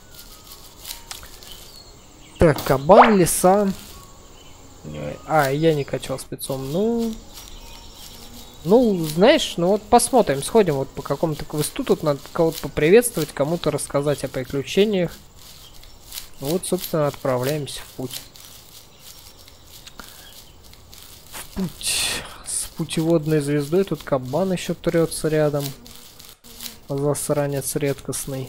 Так, кабан, лиса. Я не качал спецом. Ну, знаешь, ну вот посмотрим, сходим вот по какому-то квесту. Тут надо кого-то поприветствовать, кому-то рассказать о приключениях. Вот, собственно, отправляемся в путь. С путеводной звездой. Тут кабан еще трется рядом. Засранец редкостный.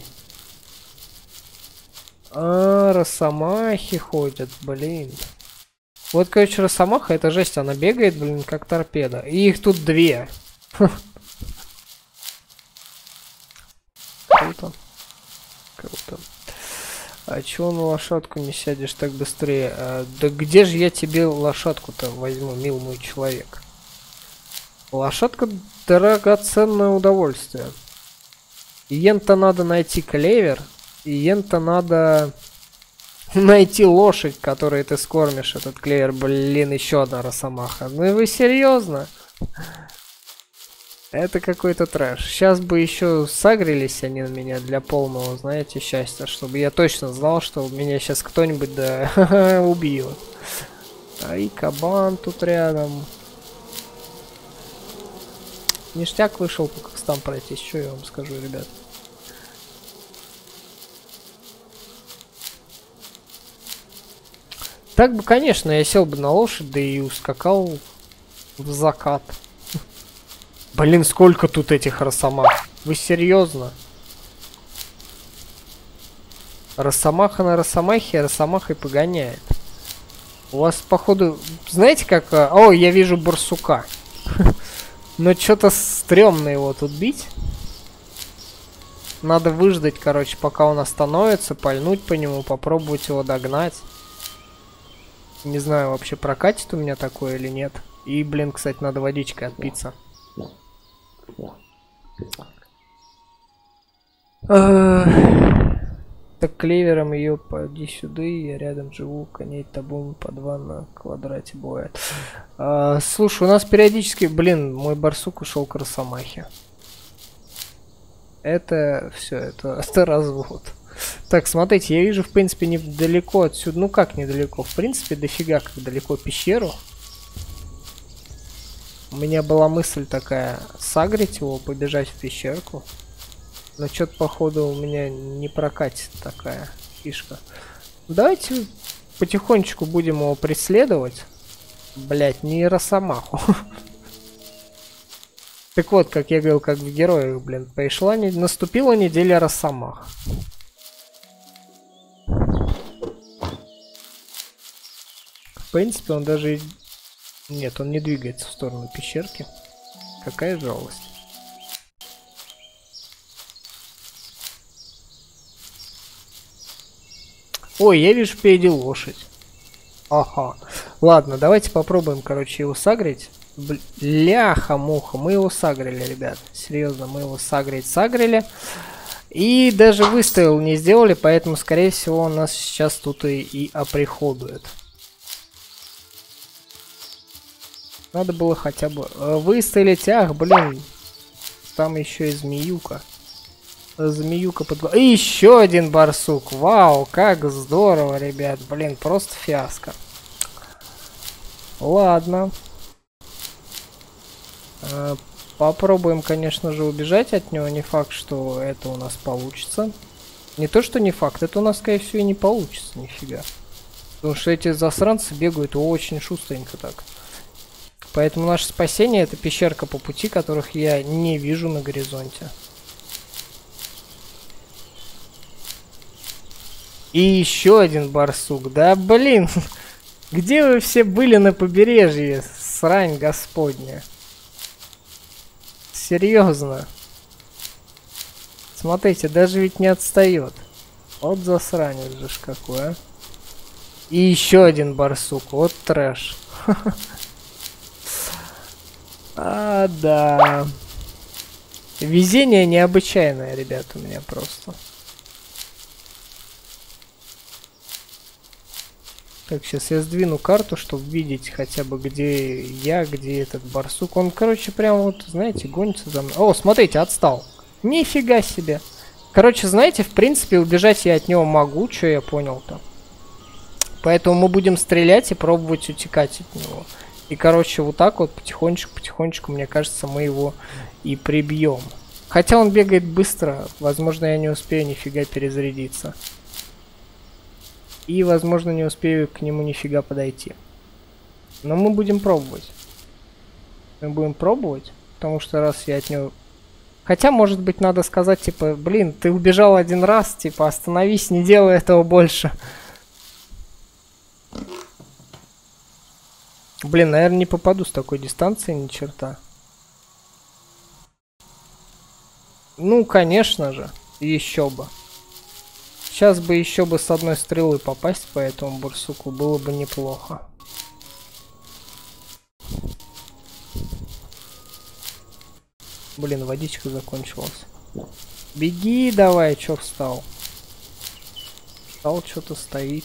Росомахи ходят, блин. Вот, короче, росомаха, это жесть, она бегает, блин, как торпеда. И их тут 2. Круто. Круто. А чего на лошадку не сядешь так быстрее? Да где же я тебе лошадку-то возьму, мил мой человек? Лошадка драгоценное удовольствие. Иен-то надо найти клевер. Иен-то надо найти лошадь, которой ты скормишь этот клевер. Блин, еще одна росомаха. Ну и вы серьезно? Это какой-то трэш. Сейчас бы еще сагрились они на меня для полного, знаете, счастья. Чтобы я точно знал, что меня сейчас кто-нибудь да убьет. А и кабан тут рядом. Ништяк вышел по кустам пройтись. Что я вам скажу, ребят? Так бы, конечно, я сел бы на лошадь, да и ускакал в закат. Блин, сколько тут этих росомах? Вы серьезно? Росомаха на росомахе, росомахой погоняет. У вас, походу... Знаете, как... О, я вижу барсука. Но что-то стрёмно его тут бить. Надо выждать, короче, пока он остановится, пальнуть по нему, попробовать его догнать. Не знаю, вообще прокатит у меня такое или нет. И, блин, кстати, надо водичкой отпиться. Так, клевером ее поди сюда, я рядом живу, коней табун по 2 на квадрате бывает. Слушай, у нас периодически, блин, мой барсук ушел к росомахе. Это все, это развод. Так, смотрите, я вижу, в принципе, недалеко отсюда. Ну как недалеко? В принципе, дофига как далеко пещеру. У меня была мысль такая, сагрить его, побежать в пещерку. Но что-то, походу, у меня не прокатит такая фишка. Давайте потихонечку будем его преследовать. Блять, не росомаху. Так вот, как я говорил, как в героях, блин, наступила неделя росомах. В принципе, он даже... Нет, он не двигается в сторону пещерки. Какая жалость. Ой, я вижу впереди лошадь. Ага. Ладно, давайте попробуем, короче, его сагрить. Бляха-муха, мы его сагрили, ребят. Серьезно, мы его сагрили. И даже выставил не сделали, поэтому, скорее всего, он нас сейчас тут и оприходует. Надо было хотя бы выставить. Ах, блин. Там еще и змеюка. Змеюка под... И еще один барсук. Вау, как здорово, ребят. Блин, просто фиаско. Ладно. Попробуем, конечно же, убежать от него. Не факт, что это у нас получится. Не то, что не факт. Это у нас, скорее всего, и не получится. Нифига. Потому что эти засранцы бегают очень шустренько так. Поэтому наше спасение — это пещерка по пути, которых я не вижу на горизонте. И еще один барсук. Да блин, где вы все были на побережье, срань господня? Серьезно. Смотрите, даже ведь не отстает. Вот засранец же ж какой, а. И еще один барсук. Вот трэш. А, да. Везение необычайное, ребята, у меня просто. Так, сейчас я сдвину карту, чтобы видеть хотя бы, где я, где этот барсук. Он, короче, прям вот, знаете, гонится за мной. О, смотрите, отстал. Нифига себе. Короче, знаете, в принципе, убежать я от него могу, что я понял-то. Поэтому мы будем стрелять и пробовать утекать от него. И, короче, вот так вот, потихонечку, мне кажется, мы его и прибьем. Хотя он бегает быстро, возможно, я не успею нифига перезарядиться. И, возможно, не успею к нему нифига подойти. Но мы будем пробовать. Мы будем пробовать, потому что раз я от него... Хотя, может быть, надо сказать, типа, блин, ты убежал один раз, типа, остановись, не делай этого больше. Блин, наверное, не попаду с такой дистанции ни черта. Ну, конечно же, еще бы. Сейчас бы еще бы с одной стрелы попасть по этому барсуку было бы неплохо. Блин, водичка закончилась. Беги давай, чё встал? Встал, что-то стоит.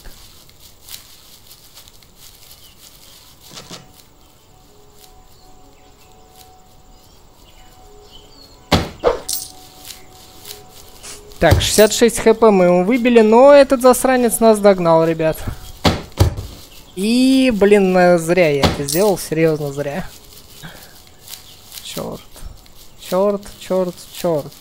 Так, 66 хп мы ему выбили, но этот засранец нас догнал, ребят. И, блин, зря я это сделал, серьезно зря. Черт. Черт, черт, черт.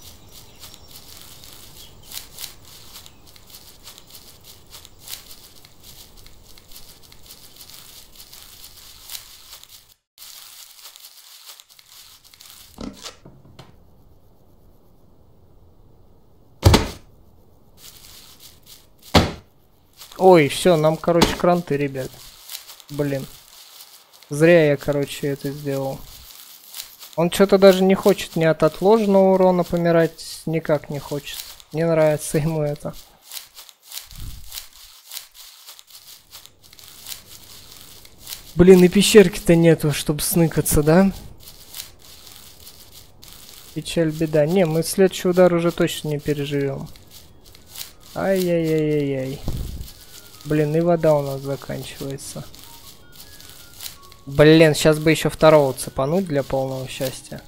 Ой, все, нам, короче, кранты, ребят. Блин. Зря я, короче, это сделал. Он что-то даже не хочет ни от отложенного урона помирать, никак не хочет. Не нравится ему это. Блин, и пещерки-то нету, чтобы сныкаться, да? Печаль, беда. Не, мы следующий удар уже точно не переживем. Ай-яй-яй-яй-яй. Блин, и вода у нас заканчивается. Блин, сейчас бы еще второго цепануть для полного счастья.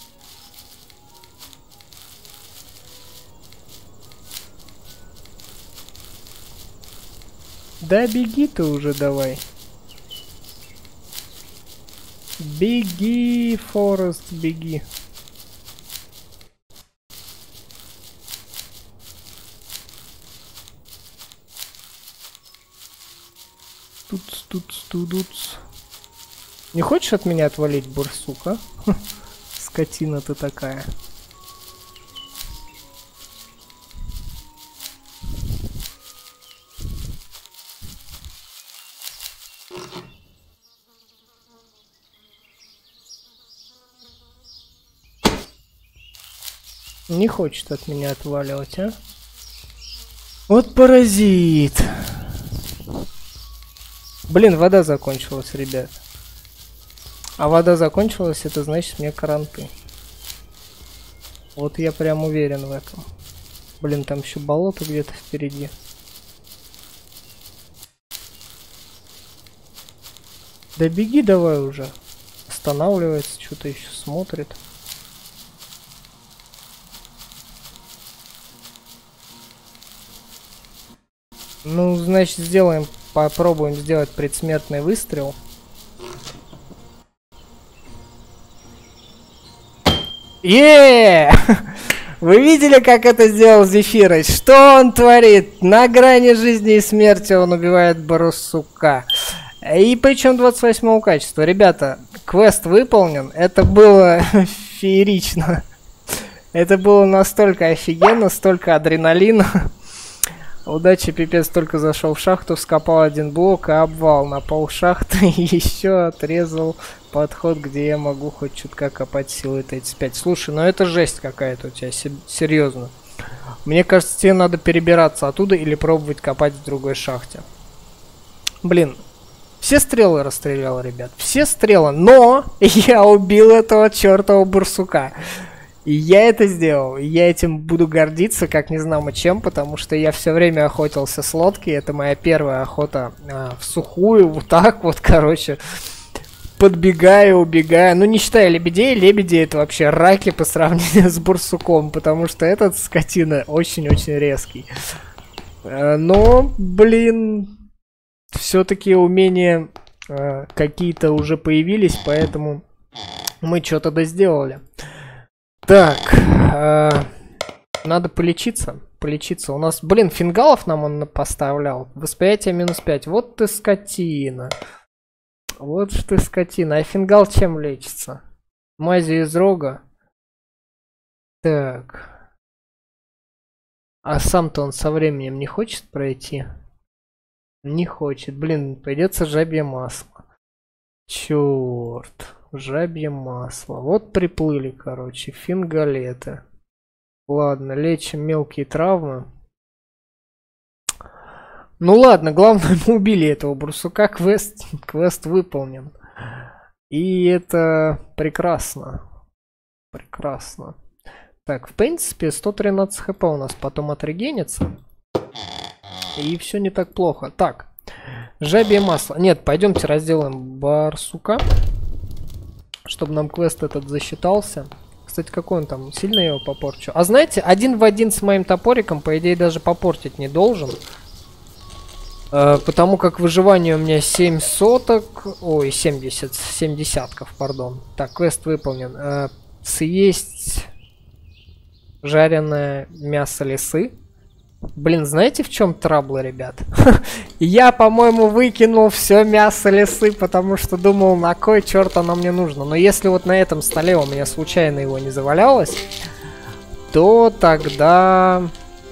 Да беги ты уже давай. Беги, Форест, беги. Тут. Не хочешь от меня отвалить, барсук, а? Скотина ты такая. Не хочет от меня отваливать, а? Вот паразит. Блин, вода закончилась, ребят. А вода закончилась, это значит мне каранты. Вот я прям уверен в этом. Блин, там еще болото где-то впереди. Да беги давай уже. Останавливается, что-то еще смотрит. Ну, значит, попробуем сделать предсмертный выстрел. Вы видели, как это сделал Зефирыч? Что он творит? На грани жизни и смерти он убивает барсука. И причем 28 качества. Ребята, квест выполнен. Это было феерично. Это было настолько офигенно, столько адреналина. Удачи, пипец, только зашел в шахту, вскопал один блок и обвал на пол шахты. И еще отрезал подход, где я могу хоть чутка копать силой 35. Слушай, ну это жесть какая-то у тебя, серьезно. Мне кажется, тебе надо перебираться оттуда или пробовать копать в другой шахте. Блин, все стрелы расстрелял, ребят. Все стрелы, но я убил этого чертова барсука. И я это сделал, и я этим буду гордиться, как не знамо чем, потому что я все время охотился с лодки, это моя первая охота в сухую, вот так вот, короче, подбегаю, убегаю, ну не считая лебедей, лебеди это вообще раки по сравнению с барсуком, потому что этот скотина очень-очень резкий. Но, блин, все-таки умения какие-то уже появились, поэтому мы что-то досделали. Так, надо полечиться. У нас, блин, фингалов нам он поставлял. Восприятие -5. Вот ты скотина. Вот ж ты скотина. А фингал чем лечится? Мазью из рога. Так. А сам-то он со временем не хочет пройти? Не хочет. Блин, придется жабье масло. Черт. Жабье масло. Вот приплыли, короче, фингалеты. Ладно, лечим мелкие травмы. Ну ладно, главное, мы убили этого барсука, квест выполнен. И это прекрасно. Прекрасно. Так, в принципе, 113 хп у нас потом отрегенится. И все не так плохо. Так, жабье масло. Нет, пойдемте разделаем барсука, чтобы нам квест этот засчитался. Кстати, какой он там? Сильно я его попорчу? А знаете, один в один с моим топориком, по идее, даже попортить не должен. Потому как выживание у меня 7 соток. Ой, 7 десятков, пардон. Так, квест выполнен. Съесть жареное мясо лисы. Блин, знаете, в чем траблы, ребят? Я, по-моему, выкинул все мясо лисы, потому что думал, на кой черт оно мне нужно. Но если вот на этом столе у меня случайно его не завалялось, то тогда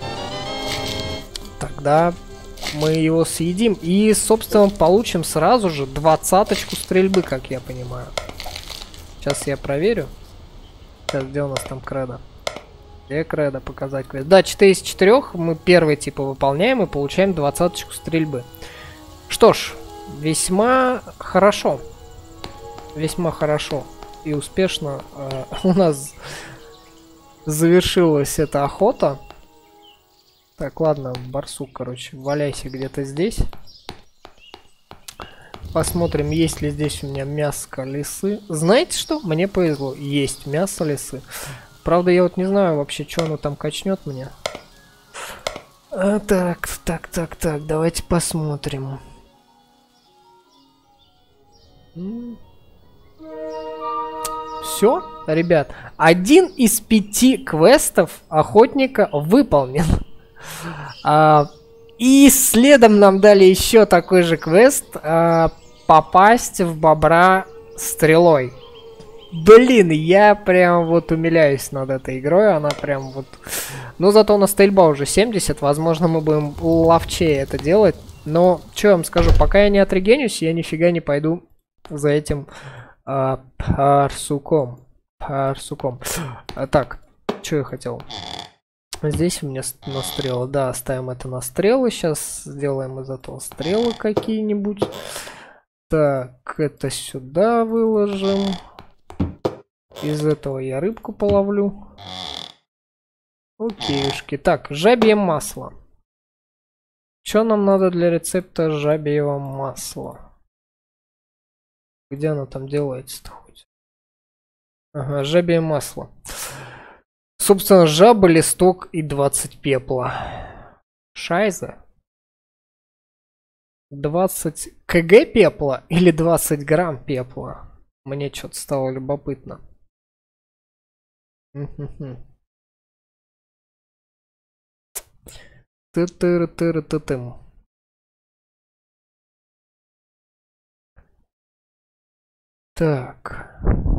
мы его съедим. И, собственно, получим сразу же 20-очку стрельбы, как я понимаю. Сейчас я проверю. Сейчас, где у нас там кредо? Где кредо показать квест? Да, 4 из 4 мы первый типа выполняем и получаем 20-очку стрельбы. Что ж, весьма хорошо. Весьма хорошо. И успешно у нас завершилась эта охота. Так, ладно, барсук, короче, валяйся где-то здесь. Посмотрим, есть ли здесь у меня мяско лисы. Знаете что? Мне повезло. Есть мясо лисы. Правда, я вот не знаю вообще, что оно там качнет мне. Так, давайте посмотрим. Все, ребят. 1 из 5 квестов охотника выполнен. И следом нам дали еще такой же квест. Попасть в бобра стрелой. Блин, я прям вот умиляюсь над этой игрой, она прям вот... Ну, зато у нас стрельба уже 70, возможно, мы будем ловчее это делать. Но, что я вам скажу, пока я не отрегенюсь, я нифига не пойду за этим парсуком. Так, что я хотел? Здесь у меня на стрелы, да, оставим это на стрелы, сейчас сделаем из этого стрелы какие-нибудь. Так, это сюда выложим. Из этого я рыбку половлю. Окейшки. Так, жабье масло. Что нам надо для рецепта жабьего масла? Где оно там делается-то хоть? Ага, жабье масло. Собственно, жаба, листок и 20 пепла. Шайза. 20 кг пепла или 20 грамм пепла? Мне что-то стало любопытно. Ты-ты-ты-ты-ты-тым. Так.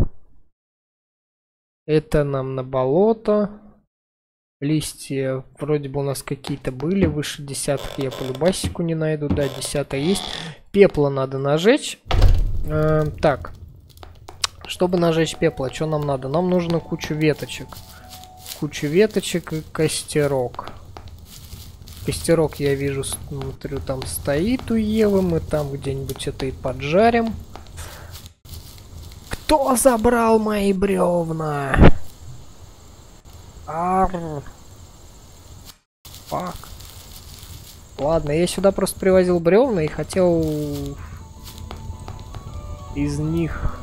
Это нам на болото. Листья вроде бы у нас какие-то были. Выше десятки я по любасику не найду. Да, 10 есть. Пепла надо нажечь. Так. Чтобы нажечь пепла, что нам надо? Нам нужно кучу веточек. Кучу веточек и костерок. Костерок я вижу, смотрю, там стоит у Евы. Мы там где-нибудь это и поджарим. Кто забрал мои бревна? Арр. Фак. Ладно, я сюда просто привозил бревна и хотел из них...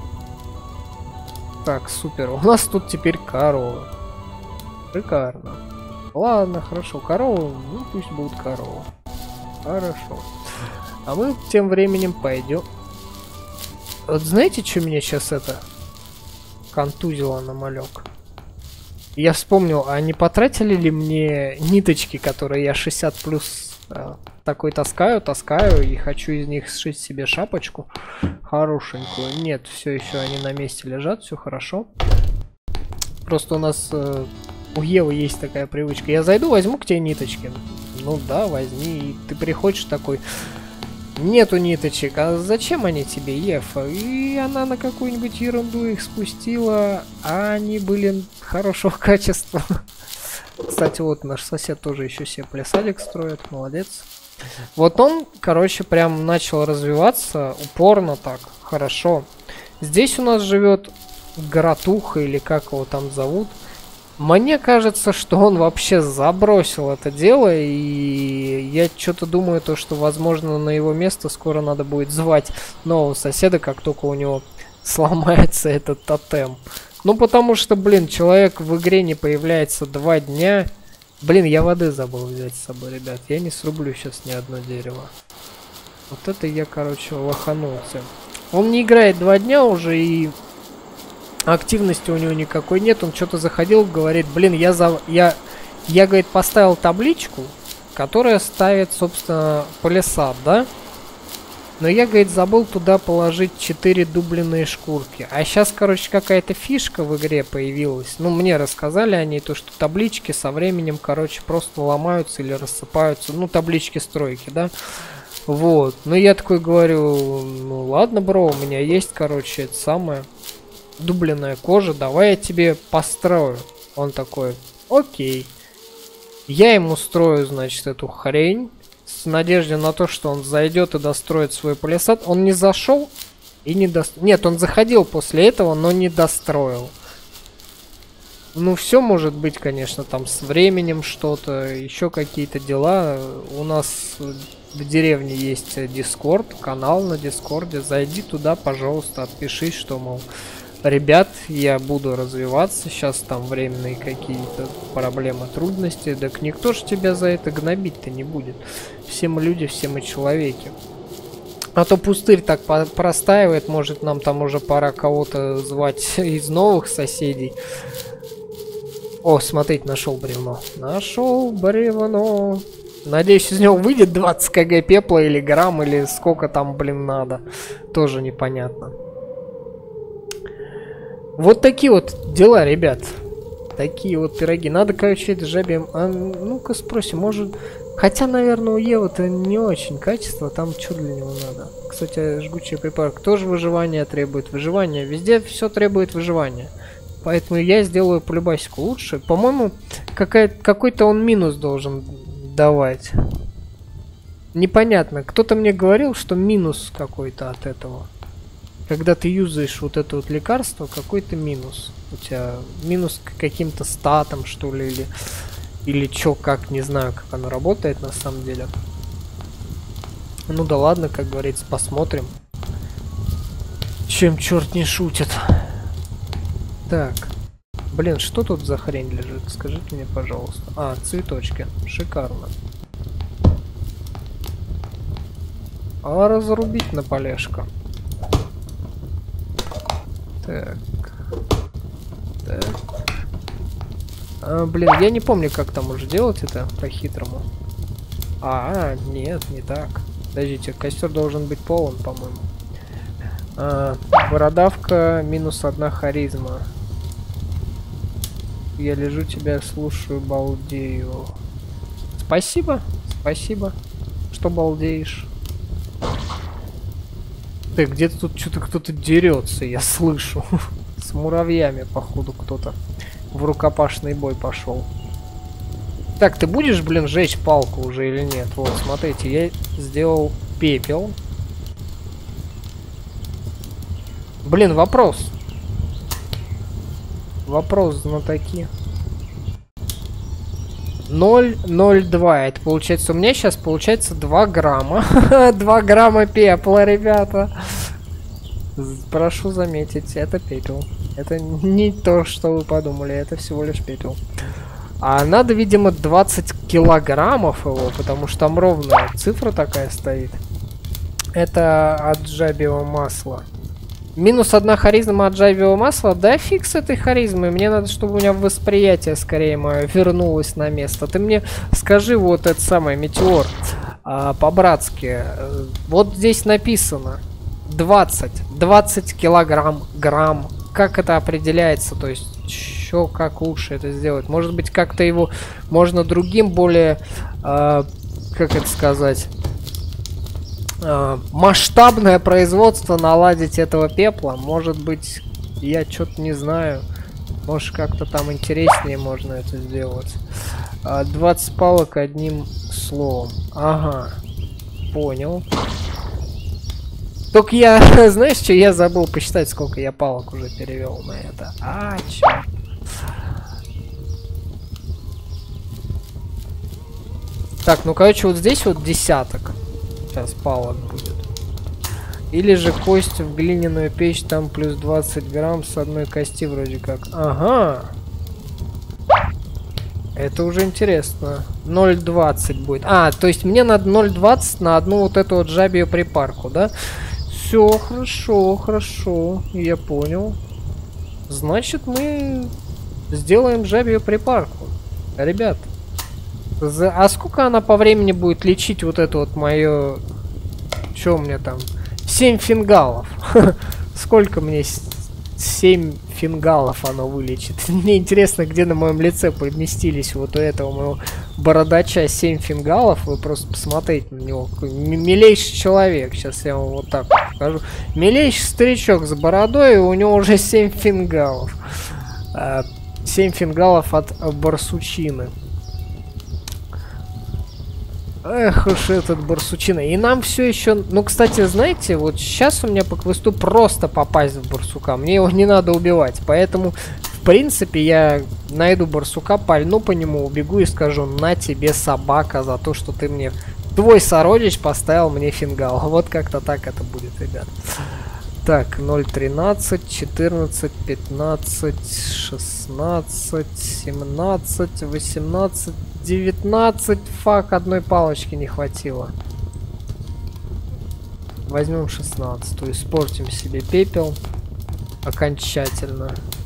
Так, супер. У нас тут теперь корова. Шикарно. Ладно, хорошо. Корова, ну пусть будут коровы. Хорошо. А мы тем временем пойдем. Вот знаете, что меня сейчас это контузило на малек? Я вспомнил, а не потратили ли мне ниточки, которые я 60 плюс такой таскаю и хочу из них сшить себе шапочку хорошенькую. Нет, все еще они на месте лежат, все хорошо. Просто у нас у Евы есть такая привычка. Я зайду, возьму к тебе ниточки. Ну да, возьми. И ты приходишь такой... Нету ниточек, а зачем они тебе, Ев? И она на какую-нибудь ерунду их спустила, а они были хорошего качества. Кстати, вот наш сосед тоже еще себе плясалик строит, молодец. Вот он, короче, прям начал развиваться упорно так, хорошо. Здесь у нас живет Горотуха, или как его там зовут. Мне кажется, что он вообще забросил это дело, и я что-то думаю, то, что, возможно, на его место скоро надо будет звать нового соседа, как только у него сломается этот тотем. Ну, потому что, блин, человек в игре не появляется 2 дня. Блин, я воды забыл взять с собой, ребят. Я не срублю сейчас ни одно дерево. Вот это я, короче, лоханулся. Он не играет 2 дня уже, и активности у него никакой нет. Он что-то заходил, говорит, блин, я, говорит, поставил табличку, которая ставит, собственно, палисад, да? Но я, говорит, забыл туда положить 4 дубленные шкурки. А сейчас, короче, какая-то фишка в игре появилась. Ну, мне рассказали о ней, то, что таблички со временем, короче, просто ломаются или рассыпаются. Ну, таблички стройки, да? Вот. Ну, я такой говорю, ну, ладно, бро, у меня есть, короче, это самое, дубленная кожа, давай я тебе построю. Он такой, окей. Я ему строю, значит, эту хрень. С надеждой на то, что он зайдет и достроит свой палисад. Он не зашел и не достроил. Нет, он заходил после этого, но не достроил. Ну, все может быть, конечно, там с временем что-то, еще какие-то дела. У нас в деревне есть Discord, канал на Дискорде. Зайди туда, пожалуйста, отпишись, что, мол, ребят, я буду развиваться, сейчас там временные какие-то проблемы, трудности. Так никто же тебя за это гнобить-то не будет. Все мы люди, все мы человеки. А то пустырь так простаивает, может нам там уже пора кого-то звать из новых соседей. О, смотрите, нашел бревно. Нашел бревно. Надеюсь, из него выйдет 20 кг пепла или грамм, или сколько там, блин, надо. Тоже непонятно. Вот такие вот дела, ребят. Такие вот пироги. Надо, короче, это жабе... А, ну-ка спросим, может... Хотя, наверное, у Евы-то не очень качество. Там что для него надо? Кстати, жгучий припарок тоже выживание требует. Выживание. Везде все требует выживания. Поэтому я сделаю полюбасику лучше. По-моему, какой-то он минус должен давать. Непонятно. Кто-то мне говорил, что минус какой-то от этого. Когда ты юзаешь вот это вот лекарство, какой-то минус. У тебя минус к каким-то статам, что ли, или чё, как, не знаю, как оно работает на самом деле. Ну да ладно, как говорится, посмотрим. Чем черт не шутит. Так. Блин, что тут за хрень лежит? Скажите мне, пожалуйста. А, цветочки. Шикарно. А разрубить на полежка. Так. Так. А, блин, я не помню, как там уже делать это по-хитрому. Нет, не так. Подождите, костер должен быть полон, по-моему. Бородавка минус 1 харизма. Я лежу, тебя слушаю, балдею. Спасибо, спасибо, что балдеешь. Так, где-то тут что-то кто-то дерется, я слышу. С муравьями, походу, кто-то в рукопашный бой пошел. Так, ты будешь, блин, жечь палку уже или нет? Вот, смотрите, я сделал пепел. Блин, вопрос. Вопрос, знатоки. 0,02. Это получается, у меня сейчас получается 2 грамма. 2 грамма пепла, ребята. Прошу заметить, это пепел. Это не то, что вы подумали, это всего лишь пепел. А надо, видимо, 20 килограммов его, потому что там ровная цифра такая стоит. Это от жабьего масла. Минус 1 харизма от жабьего масла? Да фиг с этой харизмой. Мне надо, чтобы у меня восприятие скорее мое вернулось на место. Ты мне скажи вот это самое, метеор, по-братски. Вот здесь написано 20 килограмм, грамм. Как это определяется? То есть, что, как лучше это сделать? Может быть, как-то его можно другим, более, как это сказать, масштабное производство наладить этого пепла? Может быть, я что-то не знаю. Может, как-то там интереснее можно это сделать. 20 палок одним словом. Ага. Понял. Только я, знаешь, что я забыл посчитать, сколько я палок уже перевел на это. Черт. Так, ну короче, вот здесь вот десяток. Сейчас палок будет. Или же кость в глиняную печь, там плюс 20 грамм с одной кости вроде как. Ага. Это уже интересно. 0,20 будет. То есть мне надо 0,20 на одну вот эту вот жабью припарку, да? Все, хорошо, хорошо. Я понял. Значит, мы сделаем жабью припарку. Ребят. А сколько она по времени будет лечить вот это вот мое... Что у меня там? 7 фингалов. Сколько мне 7 фингалов оно вылечит? Мне интересно, где на моем лице поместились вот у этого моего бородача 7 фингалов. Вы просто посмотрите на него. Милейший человек. Сейчас я вам вот так вот покажу. Милейший старичок с бородой, и у него уже 7 фингалов. 7 фингалов от барсучины. Эх уж этот барсучина. И нам все еще... Ну, кстати, знаете, вот сейчас у меня по квесту просто попасть в барсука. Мне его не надо убивать. Поэтому, в принципе, я найду барсука, пальну по нему, убегу и скажу: на тебе, собака, за то, что ты мне... Твой сородич поставил мне фингал. Вот как-то так это будет, ребят. Так, 0,13, 14, 15, 16, 17, 18, 19. Фак, одной палочки не хватило. Возьмем 16. Испортим себе пепел. Окончательно.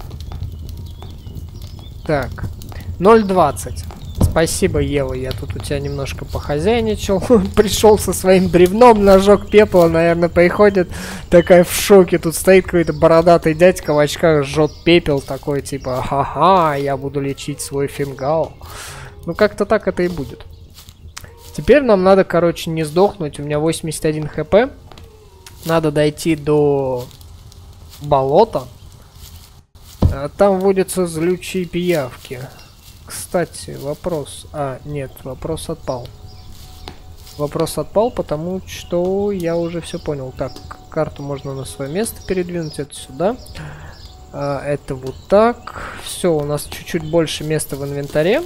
Так, 0,20. Спасибо, Ева, я тут у тебя немножко похозяйничал. Пришел со своим бревном, нажег пепла, наверное, приходит такая в шоке. Тут стоит какой-то бородатый дядька в очках, жжет пепел такой, типа: ха-ха, я буду лечить свой фингал. Ну, как-то так это и будет. Теперь нам надо, короче, не сдохнуть. У меня 81 хп. Надо дойти до болота. Там водятся злючие пиявки. Кстати, вопрос... нет, вопрос отпал. Вопрос отпал, потому что я уже все понял. Так, карту можно на свое место передвинуть. Это сюда. Это вот так. Все, у нас чуть-чуть больше места в инвентаре.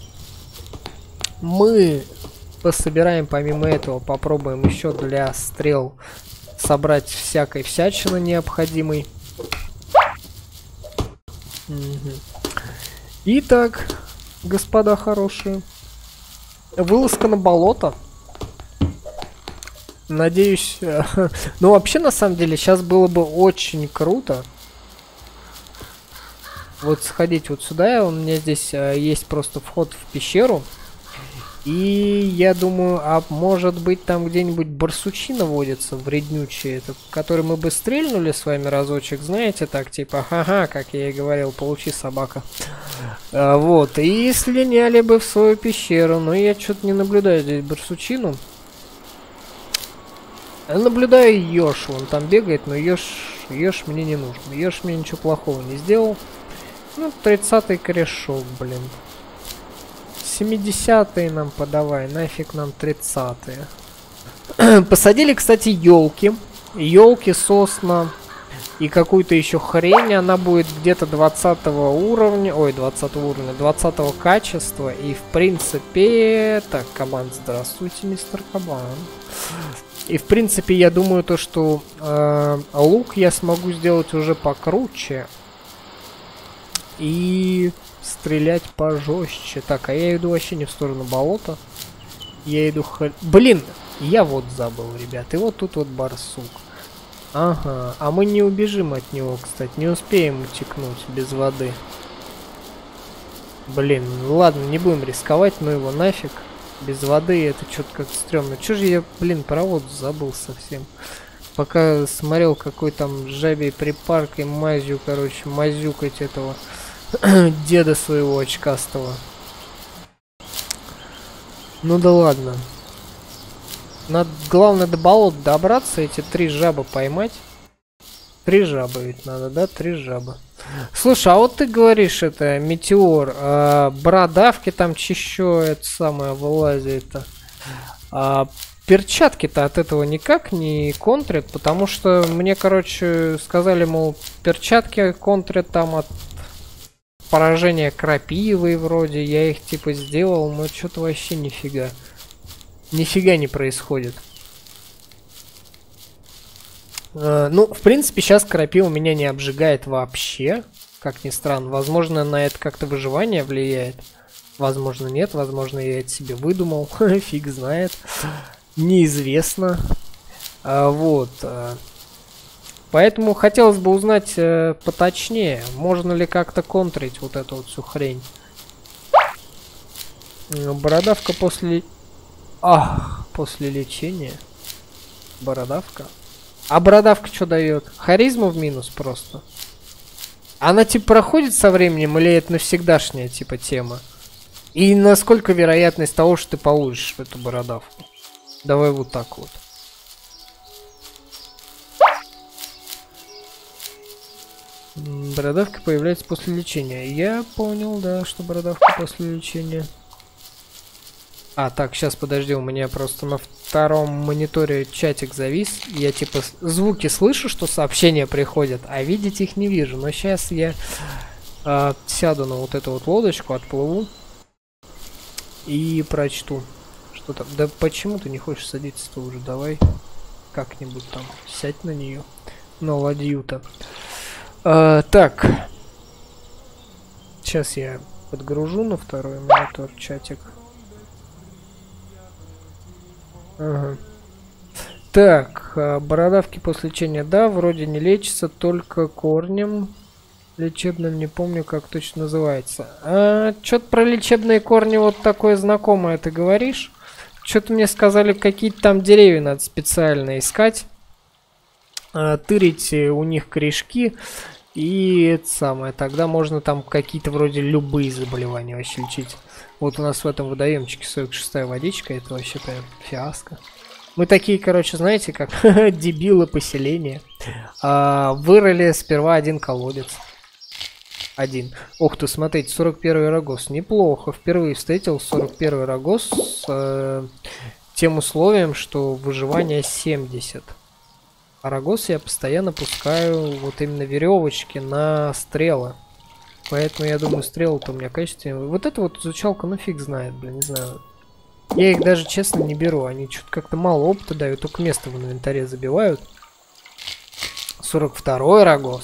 Мы пособираем, помимо этого, попробуем еще для стрел собрать всякой всячины необходимой. Итак, господа хорошие, вылазка на болото. Надеюсь, ну вообще на самом деле сейчас было бы очень круто вот сходить вот сюда. У меня здесь есть просто вход в пещеру. И я думаю, может быть там где-нибудь барсучина водится вреднючая, это, который мы бы стрельнули с вами разочек, знаете, так типа: ага, как я и говорил, получи, собака. Вот, и слиняли бы в свою пещеру, но я что-то не наблюдаю здесь барсучину. Наблюдаю еж, он там бегает, но еж мне не нужен. Еж мне ничего плохого не сделал. Ну, 30-й корешок, блин. 70-е нам подавай, нафиг нам 30-е. Посадили, кстати, елки. Елки, сосна и какую-то еще хрень. Она будет где-то 20 уровня. Ой, 20 уровня, 20 качества. И в принципе... Так, кабан, здравствуйте, мистер кабан. И в принципе, я думаю, то, что лук я смогу сделать уже покруче. И... стрелять пожестче. Так, а я иду вообще не в сторону болота. Я иду... Блин, я вот забыл, ребят. И вот тут вот барсук. Ага, а мы не убежим от него, кстати. Не успеем утекнуть без воды. Блин, ладно, не будем рисковать, но его нафиг. Без воды это что-то как-то стрёмно. Чё же я, блин, про воду забыл совсем. Пока смотрел, какой там жабей припаркой, мазью, короче, мазюкать этого... деда своего очкастого. Ну да ладно. Надо, главное, до болот добраться, эти 3 жабы поймать. 3 жабы ведь надо, да? 3 жабы. Слушай, а вот ты говоришь, это метеор, бородавки там еще это самое вылазит-то. Перчатки-то от этого никак не контрят, потому что мне, короче, сказали, мол, перчатки контрят там от поражения крапивой вроде. Я их типа сделал, но что-то вообще нифига. Нифига не происходит. Ну, в принципе, сейчас крапива меня не обжигает вообще. Как ни странно. Возможно, на это как-то выживание влияет. Возможно, нет. Возможно, я это себе выдумал. Фиг знает. Неизвестно. Вот. Поэтому хотелось бы узнать поточнее, можно ли как-то контрить вот эту вот всю хрень. Бородавка после... после лечения. Бородавка. А бородавка что дает? Харизму в минус просто. Она типа проходит со временем или это навсегдашняя типа тема? И насколько вероятность того, что ты получишь эту бородавку? Давай вот так вот. Бородавка появляется после лечения. Я понял, да, что бородавка после лечения. Так, сейчас подожди, у меня просто на втором мониторе чатик завис. Я типа звуки слышу, что сообщения приходят, а видеть их не вижу. Но сейчас я сяду на вот эту вот лодочку, отплыву и прочту. Что там? Да почему ты не хочешь садиться-то уже? Давай как-нибудь там сядь на нее. На ладью-то. Так. Сейчас я подгружу на второй монитор чатик. Ага. Так, бородавки после лечения, да, вроде не лечится, только корнем лечебным, не помню, как точно называется. Что-то про лечебные корни вот такое знакомое ты говоришь. Что-то мне сказали, какие-то там деревья надо специально искать. Тырить у них корешки. И это самое. Тогда можно там какие-то вроде любые заболевания вообще лечить. Вот у нас в этом водоемчике 46-я водичка. Это вообще прям фиаско. Мы такие, короче, знаете, как дебилы поселения. Вырыли сперва один колодец. Один. Ух ты, смотрите, 41-й рогоз. Неплохо. Впервые встретил 41-й рогоз с тем условием, что выживание 70. А рогоз я постоянно пускаю вот именно веревочки на стрелы. Поэтому я думаю, стрелы-то у меня качественные. Вот это вот изучалка, ну фиг знает, блин, не знаю. Я их даже, честно, не беру. Они что-то как-то мало опыта дают, только место в инвентаре забивают. 42-й рогоз.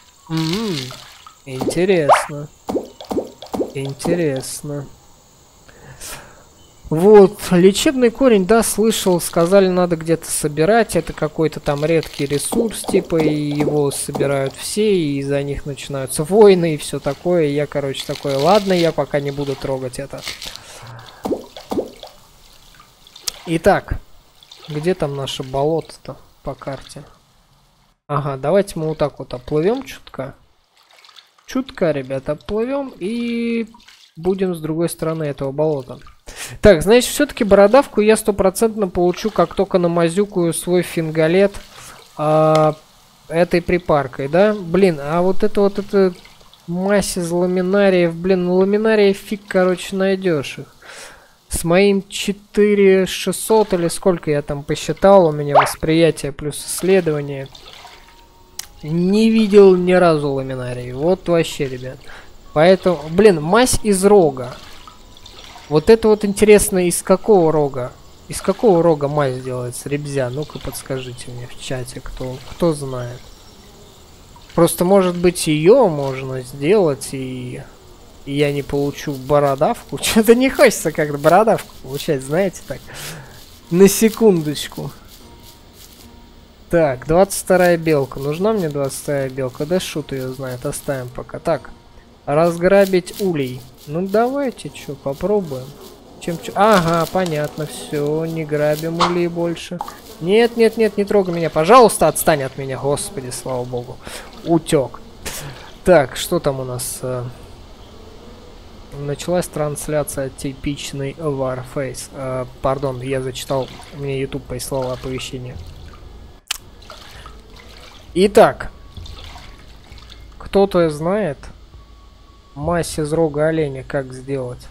Интересно. Интересно. Вот, лечебный корень, да, слышал, сказали, надо где-то собирать, это какой-то там редкий ресурс, типа, и его собирают все, и за них начинаются войны и все такое, и я, короче, такой, ладно, я пока не буду трогать это. Итак, где там наше болото-то по карте? Ага, давайте мы вот так вот оплывем чутка. Чутка, ребята, оплывем и будем с другой стороны этого болота. Так, значит, все-таки бородавку я 100% получу, как только намазюкаю свой фингалет этой припаркой, да? Блин, а вот это мазь из ламинариев, блин, ламинарии фиг, короче, найдешь их. С моим 4600 или сколько я там посчитал, у меня восприятие плюс исследование. Не видел ни разу ламинарии. Вот вообще, ребят. Поэтому, блин, мазь из рога. Вот это вот интересно, из какого рога? Из какого рога мазь делается, ребзя? Ну-ка подскажите мне в чате, кто знает. Просто, может быть, ее можно сделать, и я не получу бородавку. Что-то не хочется как-то бородавку получать, знаете, так. На секундочку. Так, 22-я белка. Нужна мне 22-я белка? Да шут ее знает, оставим пока. Так, разграбить улей. Ну давайте, что, попробуем. Ага, понятно, все, не грабим улей больше. Нет, нет, нет, не трогай меня, пожалуйста, отстань от меня, господи, слава богу. Утек. Так, что там у нас? Началась трансляция типичный Warface. Пардон, я зачитал, мне YouTube прислал оповещение. Итак, кто-то знает мазь из рога оленя, как сделать?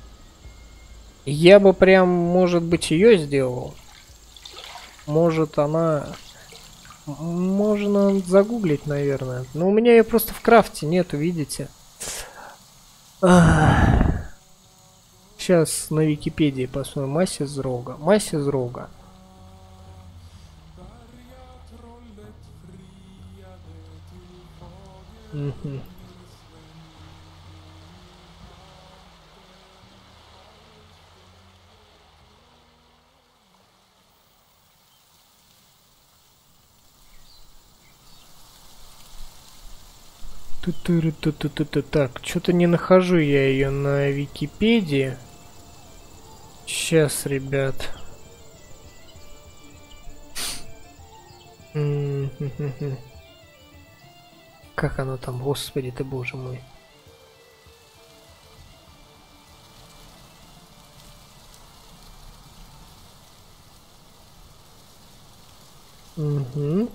Я бы прям, может быть, ее сделал. Может, она... Можно загуглить, наверное. Но у меня ее просто в крафте нету, видите? Сейчас на Википедии посмотрим. Мазь из рога. Мазь из рога. Угу. Так, что-то не нахожу я ее на Википедии. Сейчас, ребят. Как оно там, господи ты, боже мой. Угу.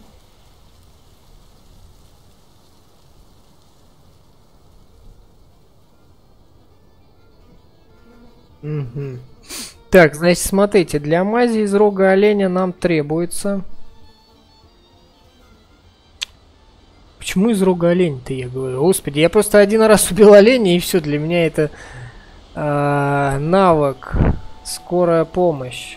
Угу. Так, значит, смотрите, для мази из рога оленя нам требуется... Почему из рога оленя-то, я говорю? Господи, я просто один раз убил оленя, и все, для меня это навык. Скорая помощь.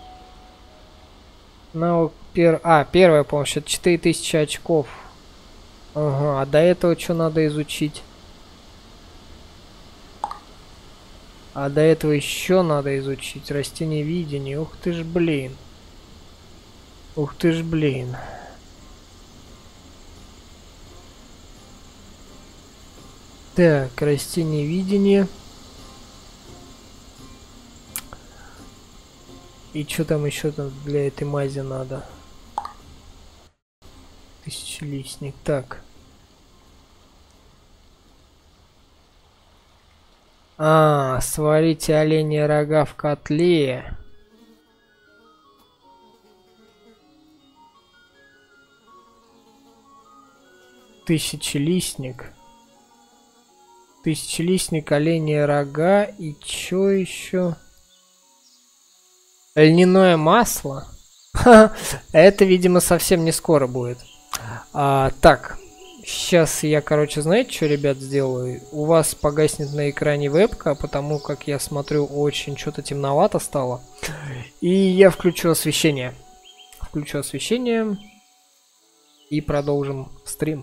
Навык первая помощь, это 4000 очков. Ага, а до этого что надо изучить? А до этого еще надо изучить растениевидение. Ух ты ж, блин. Ух ты ж, блин. Так, растениевидение. И что там еще там для этой мази надо? Тысячелистник. Так. Сварите оленьи рога в котле. Тысячелистник. Тысячелистник, оленьи рога и чё еще? Льняное масло? Это, видимо, совсем не скоро будет. Так. Сейчас я, короче, знаете, что, ребят, сделаю? У вас погаснет на экране вебка, потому как я смотрю, очень что-то темновато стало. И я включу освещение. Включу освещение. И продолжим стрим.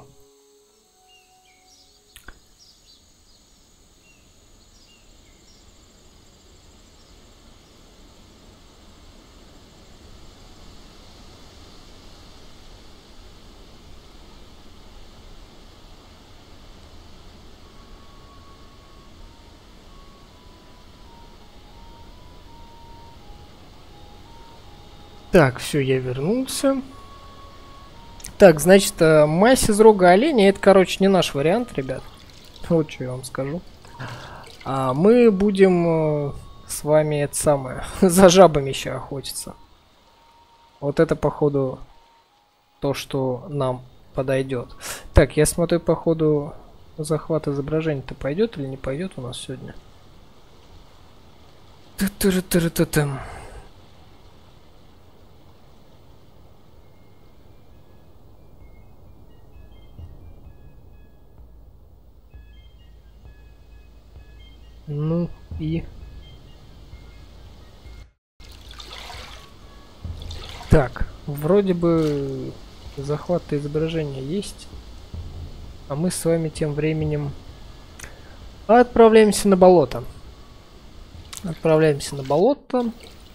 Так, все, я вернулся. Так, значит, мазь из рога оленя, это, короче, не наш вариант, ребят. Вот что я вам скажу. Мы будем с вами, это самое, за жабами еще охотиться. Вот это, походу, то, что нам подойдет. Так, я смотрю, походу, захват изображения-то пойдет или не пойдет у нас сегодня? Ну и... Так, вроде бы захват изображения есть. А мы с вами тем временем отправляемся на болото. Отправляемся на болото.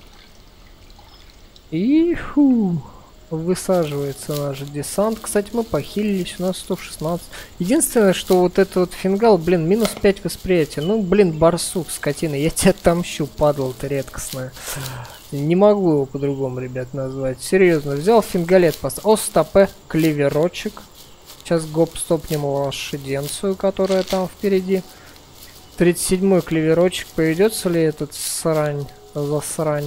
И высаживается наш десант. Кстати, мы похилились, у нас 116. Единственное, что вот этот вот фингал, блин, минус 5 восприятия. Ну, блин, барсук, скотина, я тебя отомщу, падла ты редкостная. Не могу его по-другому, ребят, назвать. Серьезно, взял фингалет, поставил. О, стопе, клеверочек. Сейчас гоп стопнем лошаденцию, которая там впереди. 37-й клеверочек. Поведется ли этот срань? Засрань.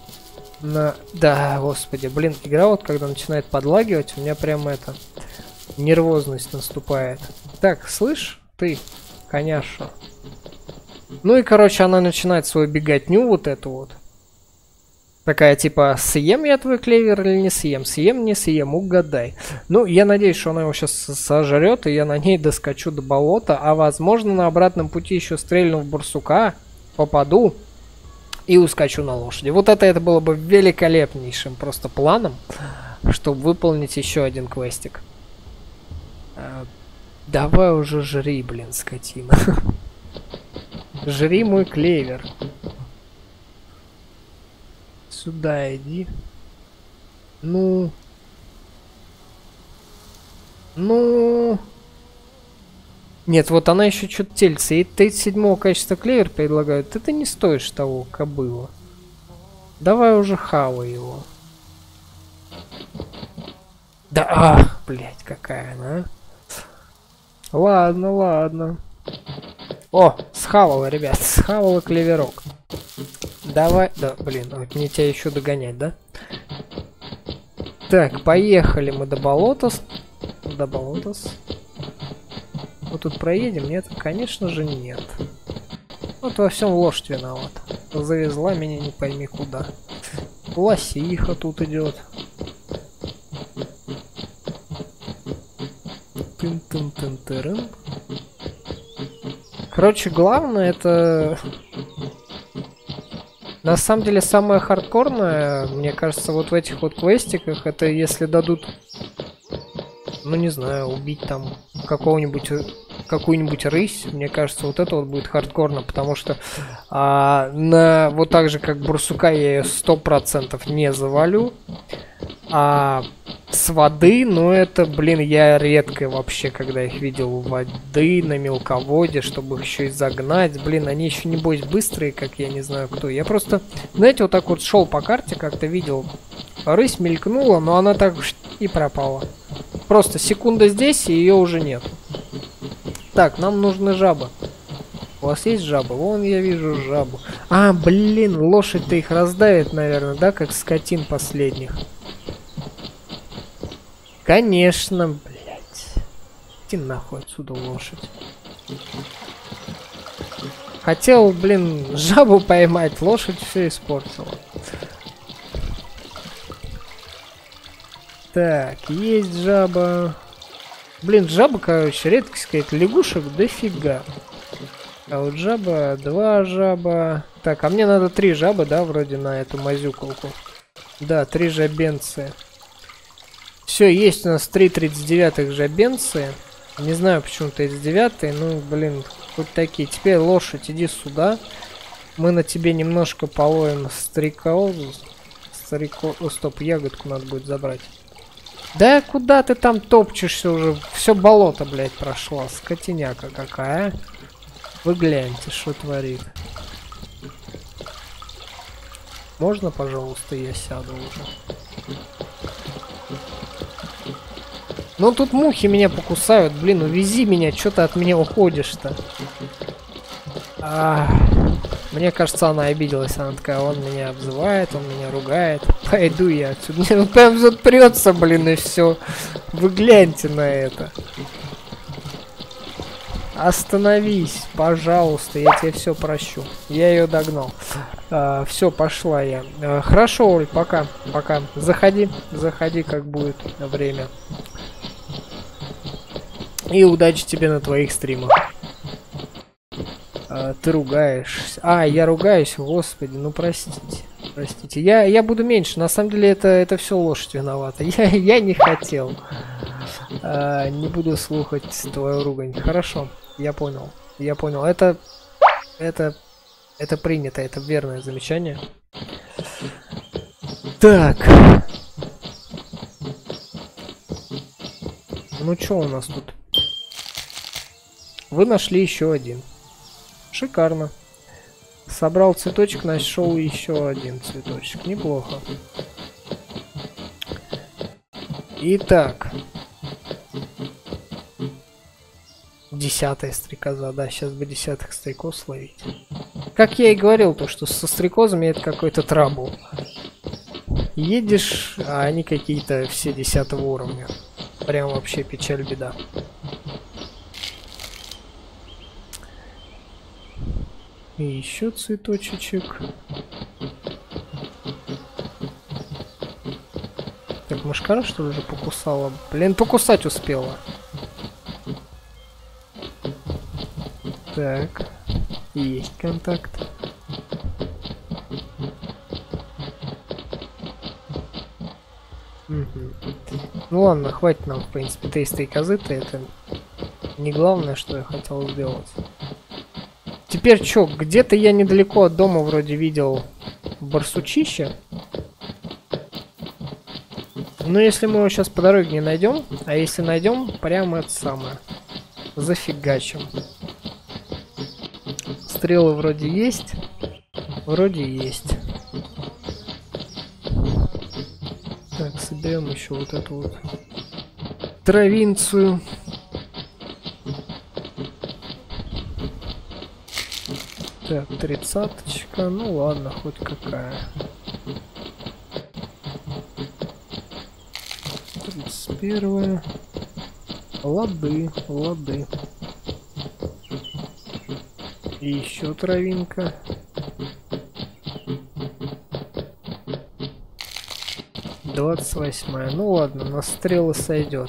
Да, господи, блин, игра вот когда начинает подлагивать, у меня прям это... Нервозность наступает. Так, слышь, ты, коняша. Ну и, короче, она начинает свою беготню вот эту вот. Такая, типа, съем я твой клевер или не съем? Съем, не съем, угадай. Ну, я надеюсь, что она его сейчас сожрет, и я на ней доскочу до болота. А возможно, на обратном пути еще стрельну в барсука, попаду и ускочу на лошади. Вот это было бы великолепнейшим просто планом, чтобы выполнить еще один квестик. Давай уже жри, блин, скотина. Жри мой клевер. Сюда иди. Ну. Нет, вот она еще что-то тельца. И 37-го качества клевер предлагают. Это не стоишь того, кобыла. Давай уже хавай его. Да, блять, какая она, а? Ладно, ладно. О, схавала, ребят, схавала клеверок. Давай, да, блин, вот мне тебя еще догонять, да? Так, поехали мы до болотос. До болотос. Вот тут проедем? Нет, конечно же нет. Вот во всем лошадь виновата. Завезла меня не пойми куда. Лосиха тут идет. Тын-тын-тын-тырын. Короче, главное это... На самом деле самое хардкорное, мне кажется, вот в этих вот квестиках, это если дадут, ну не знаю, убить там какую-нибудь рысь, мне кажется, вот это вот будет хардкорно, потому что вот так же как барсука я ее 100% не завалю, а с воды, ну это, блин, я редко вообще, когда их видел у воды, на мелководье, чтобы их еще и загнать, блин, они еще не бойся быстрые, как я не знаю кто. Я просто, знаете, вот так вот шел по карте, как-то видел, рысь мелькнула, но она так и пропала. Просто секунда здесь, и ее уже нет. Так, нам нужны жабы. У вас есть жаба? Вон я вижу жабу. А, блин, лошадь-то их раздавит, наверное, да, как скотин последних. Конечно, блядь. Иди нахуй отсюда, лошадь. Хотел, блин, жабу поймать, лошадь все испортила. Так, есть жаба. Блин, жаба, короче, редкость какая-то. Лягушек дофига. А вот жаба, 2 жаба. Так, а мне надо 3 жабы, да, вроде на эту мазюкалку. Да, 3 жабенцы. Все, есть у нас 3 39-х жабенцы. Не знаю, почему 39-е, ну, блин, хоть такие. Теперь лошадь, иди сюда. Мы на тебе немножко половим стрекозу. О, стоп, ягодку надо будет забрать. Да куда ты там топчешься уже? Все болото, блядь, прошло. Скотиняка какая. Вы гляньте, что творит. Можно, пожалуйста, я сяду уже? Ну тут мухи меня покусают. Блин, увези меня, что ты от меня уходишь-то? Мне кажется, она обиделась. Она такая, он меня обзывает, он меня ругает. Пойду я отсюда. Он прям запрется, блин, и все. Вы гляньте на это. Остановись, пожалуйста, я тебе все прощу. Я ее догнал. Все, пошла я. Хорошо, Оль, пока. Пока. Заходи, как будет время. И удачи тебе на твоих стримах. Ты ругаешься. Я ругаюсь, господи, ну простите. Простите. Я буду меньше. На самом деле это все лошадь виновата. Я не хотел. Не буду слушать твою ругань. Хорошо, я понял. Я понял. Это принято, это верное замечание. Так. Ну что у нас тут? Вы нашли еще один. Шикарно. Собрал цветочек, нашел еще один цветочек. Неплохо. Итак. 10-я стрекоза. Да, сейчас бы 10-х стрекоз ловить. Как я и говорил, то что со стрекозами это какой-то трабл. Едешь, а они какие-то все 10-го уровня. Прям вообще печаль, беда. И еще цветочек. Так, мышкара что ли уже покусала? Блин, покусать успела. Так, есть контакт. Угу. Ну ладно, хватит нам, в принципе, тесты и козы-то. Это не главное, что я хотел сделать. Теперь чё, где-то я недалеко от дома вроде видел барсучище. Но если мы его сейчас по дороге не найдем, а если найдем, прямо это самое, зафигачим. Стрелы вроде есть. Вроде есть. Так, соберем еще вот эту вот травинцию. Так, 30-очка. Ну ладно, хоть какая. 31-я. Лады, лады. И еще травинка. Двадцать 28-я. Ну ладно, на стрелы сойдет.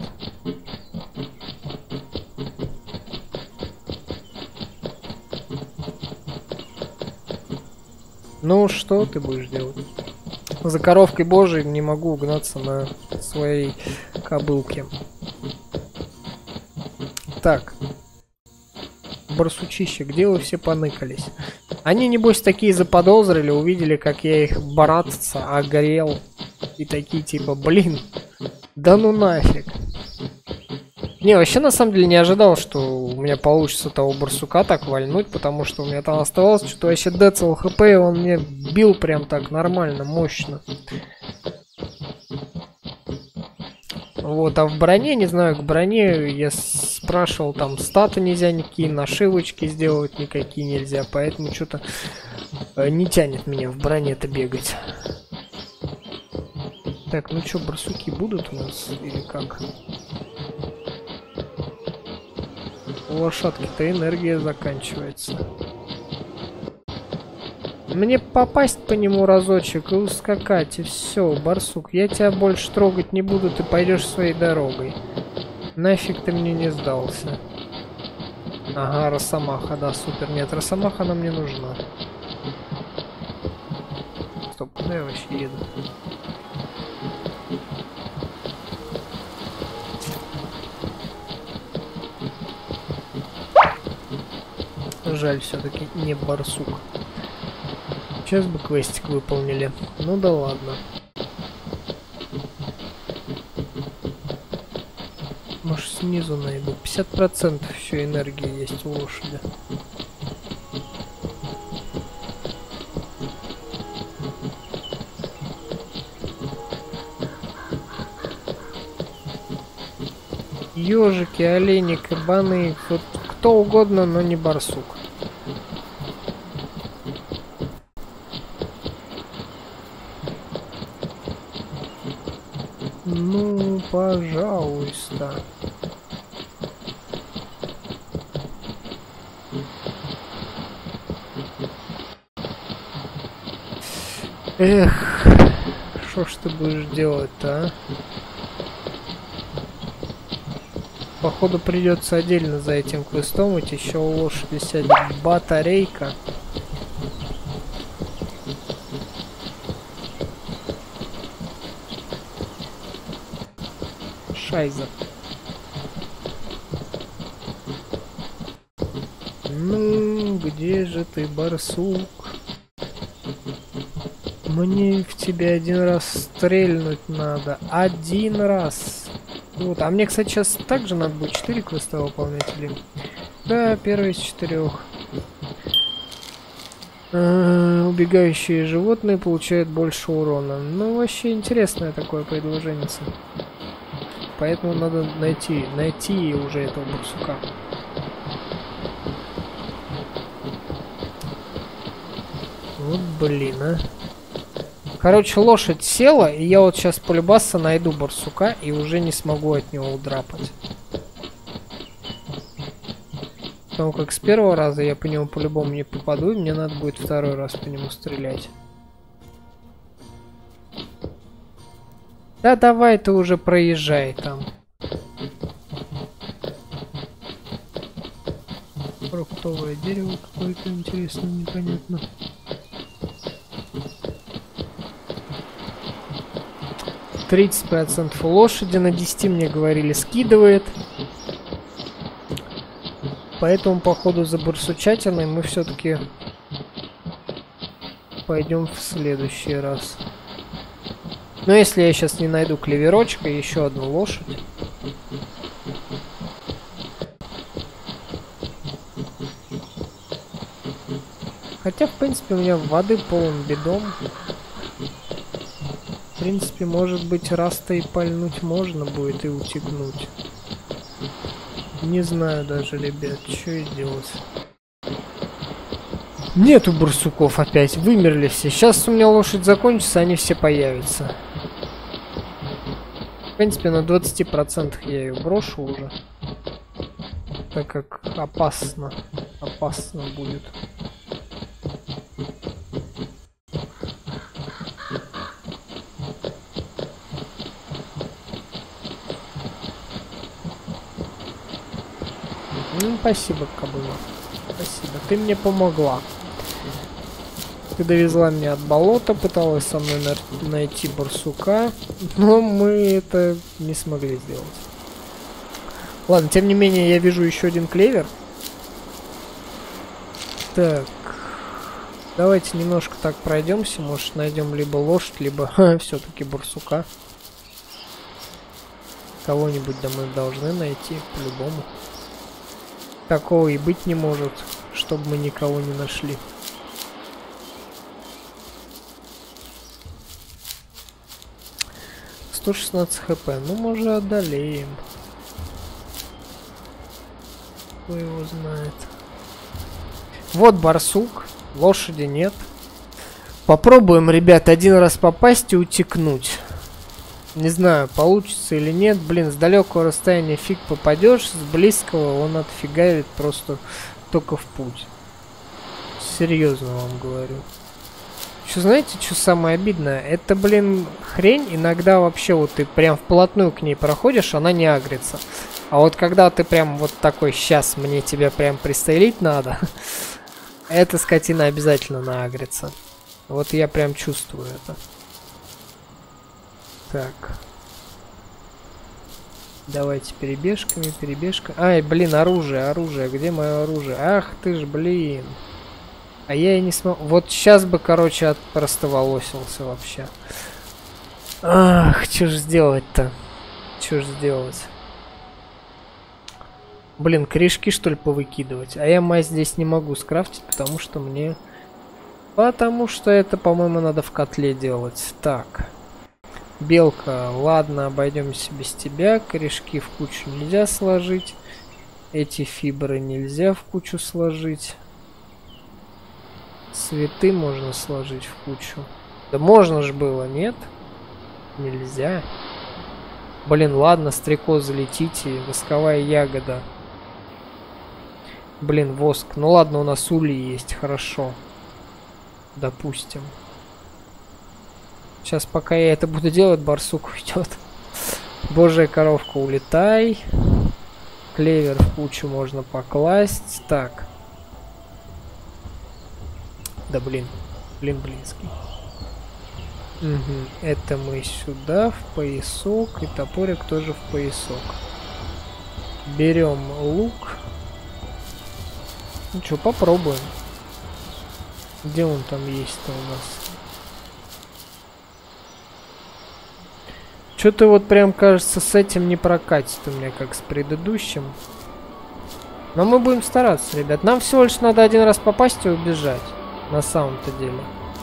Ну что ты будешь делать? За коровкой божией не могу угнаться на своей кобылке. Так. Барсучище, где вы все поныкались? Они, небось, такие заподозрили, увидели, как я их братца огрел. И такие типа, блин, да ну нафиг. Не, вообще на самом деле не ожидал, что у меня получится того барсука так вальнуть, потому что у меня там оставалось что-то вообще децл хп, и он мне бил прям так нормально, мощно. Вот, а в броне, не знаю, к броне я спрашивал, там статы нельзя никакие, нашивочки сделать никакие нельзя, поэтому что-то не тянет меня в броне-то бегать. Так, ну что, барсуки будут у нас или как? У лошадки-то энергия заканчивается. Мне попасть по нему разочек и ускакать, и все, барсук. Я тебя больше трогать не буду, ты пойдешь своей дорогой. Нафиг ты мне не сдался. Ага, росомаха, да, супер. Нет, росомаха нам не нужна. Стоп, куда я вообще еду? Жаль, все-таки не барсук. Сейчас бы квестик выполнили. Ну да ладно. Может, снизу найду. 50% еще энергии есть у лошади. Ежики, олени, кабаны, вот кто угодно, но не барсук. Ну, пожалуйста. Эх, что ж ты будешь делать-то, а? Походу придется отдельно за этим квестом идти. Еще у лошади сядет батарейка. Шайза. Ну, где же ты, барсук? Мне в тебя один раз стрельнуть надо. Один раз. Вот. А мне, кстати, сейчас также надо будет 4 квеста выполнять или... Да, первый из 4. Убегающие животные получают больше урона. Ну, вообще интересное такое предложение. Поэтому надо найти уже этого барсука. Вот блин, а. Короче, лошадь села, и я вот сейчас полюбаса найду барсука и уже не смогу от него удрапать. Потому как с первого раза я по нему по-любому не попаду, и мне надо будет второй раз по нему стрелять. Да давай ты уже проезжай там. Фруктовое дерево какое-то, интересно, непонятно. 30% лошади на 10 мне говорили скидывает. Поэтому, походу, за барсучатиной мы все-таки пойдем в следующий раз. Но если я сейчас не найду клеверочка и еще одну лошадь. Хотя, в принципе, у меня воды полон бидон. В принципе, может быть, раз-то и пальнуть можно будет и утекнуть. Не знаю даже, ребят, что и делать. Нету барсуков опять, вымерли все. Сейчас у меня лошадь закончится, они все появятся. В принципе, на 20% я ее брошу уже. Так как опасно будет. Ну, спасибо, кобыла. Спасибо. Ты мне помогла. Ты довезла меня от болота, пыталась со мной найти барсука, но мы это не смогли сделать. Ладно, тем не менее, я вижу еще один клевер. Так. Давайте немножко так пройдемся. Может, найдем либо лошадь, либо все-таки барсука. Кого-нибудь да мы должны найти, по-любому. Такого и быть не может, чтобы мы никого не нашли. — 116 хп. Ну, может, одолеем. Кто его знает. Вот барсук. Лошади нет. Попробуем, ребят, один раз попасть и утекнуть. Не знаю, получится или нет. Блин, с далекого расстояния фиг попадешь, с близкого он отфигавит просто только в путь. Серьезно вам говорю. Еще знаете, что самое обидное? Это, блин, хрень иногда вообще вот ты прям вплотную к ней проходишь, она не агрится. А вот когда ты прям вот такой, сейчас мне тебя прям пристрелить надо, эта скотина обязательно наагрится. Вот я прям чувствую это. Так. Давайте перебежками, перебежка. Ай, блин, оружие, оружие. Где мое оружие? Ах ты ж, блин. А я и не смогу. Вот сейчас бы, короче, отпростоволосился вообще. Ах, что ж сделать-то? Что ж сделать? Блин, корешки, что ли, повыкидывать? А я мазь здесь не могу скрафтить, потому что мне... Потому что это, по-моему, надо в котле делать. Так. Белка, ладно, обойдемся без тебя. Корешки в кучу нельзя сложить. Эти фибры нельзя в кучу сложить. Цветы можно сложить в кучу. Да можно же было, нет? Нельзя. Блин, ладно, стрекозы летите. Восковая ягода. Блин, воск. Ну ладно, у нас ульи есть, хорошо. Допустим. Сейчас, пока я это буду делать, барсук уйдет. Божья коровка, улетай. Клевер в кучу можно покласть. Так. Да блин. Блин, блинский. Угу. Это мы сюда, в поясок. И топорик тоже в поясок. Берем лук. Ну что, попробуем. Где он там есть-то у нас? Что-то вот прям кажется с этим не прокатит у меня, как с предыдущим. Но мы будем стараться, ребят. Нам всего лишь надо один раз попасть и убежать. На самом-то деле.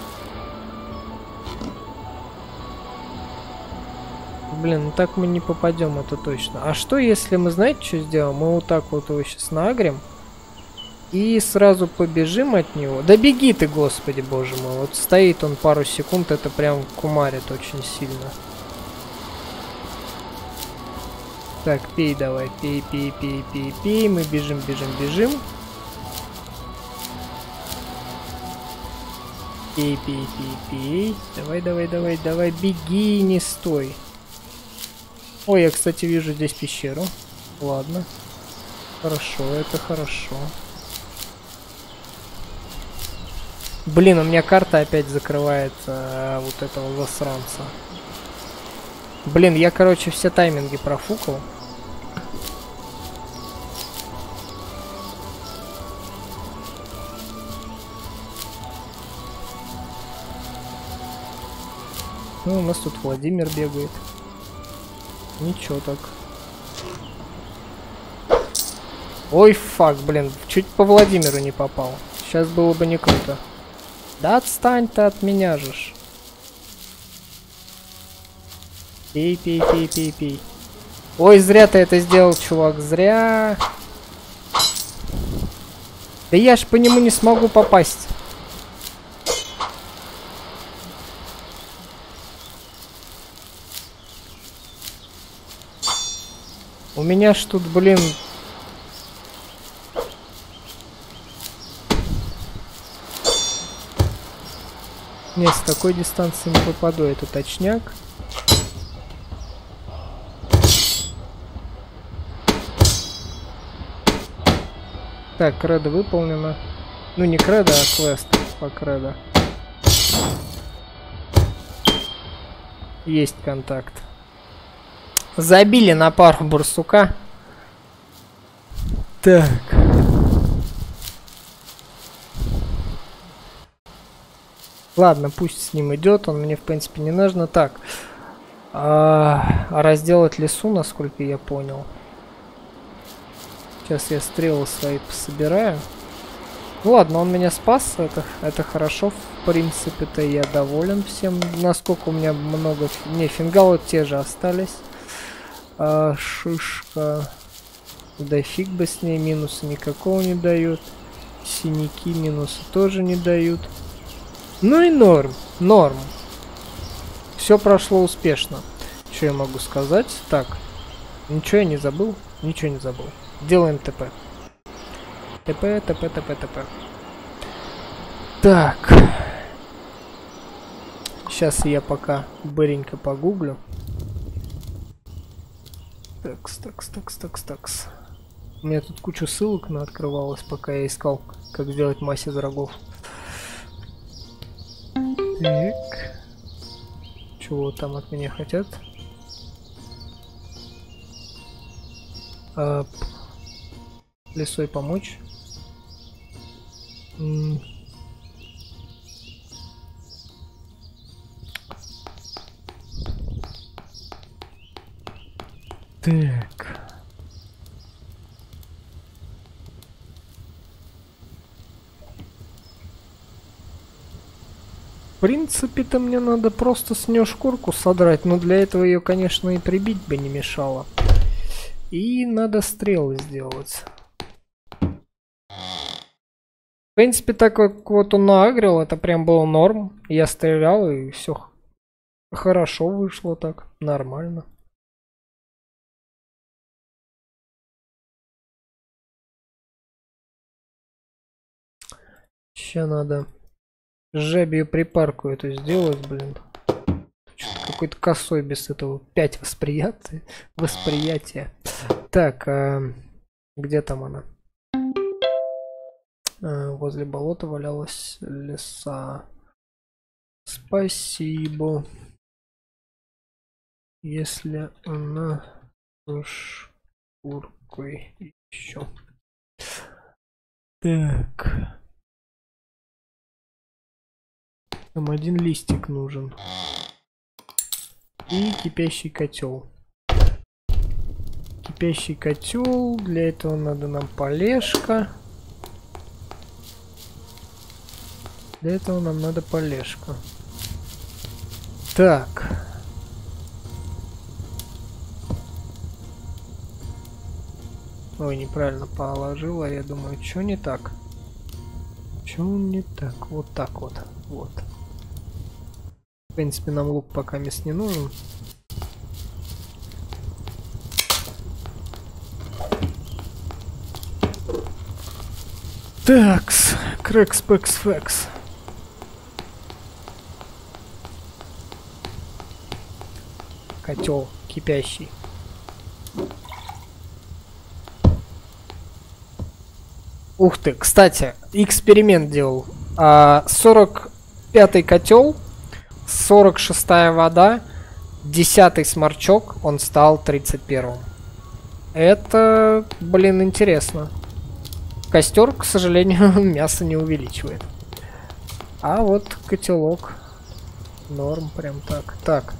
Блин, ну так мы не попадем, это точно. А что если мы, знаете, что сделаем? Мы вот так вот его сейчас наагрим. И сразу побежим от него. Да беги ты, господи, боже мой. Вот стоит он пару секунд, это прям кумарит очень сильно. Так, пей давай, пей, пей, пей, пей, пей. Мы бежим, бежим, бежим. Пей, пей, пей, пей. Давай, давай, давай, давай, беги, не стой. Ой, я, кстати, вижу здесь пещеру. Ладно. Хорошо, это хорошо. Блин, у меня карта опять закрывает вот этого засранца. Блин, я, короче, все тайминги профукал. Ну, у нас тут Владимир бегает. Ничего так. Ой, фак, блин, чуть по Владимиру не попал. Сейчас было бы не круто. Да отстань ты от меня же ж. Пей, пей, пей, пей, пей. Ой, зря ты это сделал, чувак, зря. Да я ж по нему не смогу попасть. У меня ж тут, блин... Нет, с такой дистанции не попаду, это точняк. Так, кредо выполнено. Ну, не кредо, а квест по кредо. Есть контакт. Забили на пару барсука. Так. Ладно, пусть с ним идет, он мне в принципе не нужно. Так, разделать лесу, насколько я понял. Сейчас я стрелы свои пособираю. Ну ладно, он меня спас, это хорошо, в принципе-то я доволен всем. Насколько у меня много... Не, фингалы те же остались. Шишка... Да фиг бы с ней, минуса никакого не дают. Синяки минуса тоже не дают. Ну и норм, норм. Все прошло успешно. Что я могу сказать? Так, ничего я не забыл, ничего не забыл. Делаем ТП. ТП, ТП, ТП, ТП. Так. Сейчас я пока быренько погуглю. Такс, такс, такс, такс, такс. У меня тут куча ссылок на открывалось, пока я искал, как сделать массе врагов. Так. Чего там от меня хотят? Лесой помочь. Так. В принципе-то мне надо просто с нее шкурку содрать, но для этого ее, конечно, и прибить бы не мешало. И надо стрелы сделать. В принципе, так как вот он наагрил, это прям было норм. Я стрелял, и все хорошо вышло так, нормально. Сейчас надо жабью припарку это сделать, блин. Какой-то косой без этого. 5 восприятия. Так, где там она? Возле болота валялась леса. Спасибо. Если она с шкуркой еще. Так. Там один листик нужен. И кипящий котел. Кипящий котел. Для этого надо нам полежка. Для этого нам надо полежка. Так. Ой, неправильно положила. Я думаю, что не так? Чё он не так? Вот так вот. Вот. В принципе, нам лук пока мест не нужен. Такс. Крэкс, пэкс, фэкс. Котел кипящий. Ух ты, кстати, эксперимент делал. 45-й котел, 46-я вода, 10-й сморчок, он стал 31-м. Это, блин, интересно. Костер, к сожалению, мясо не увеличивает. А вот котелок. Норм, прям так. Так.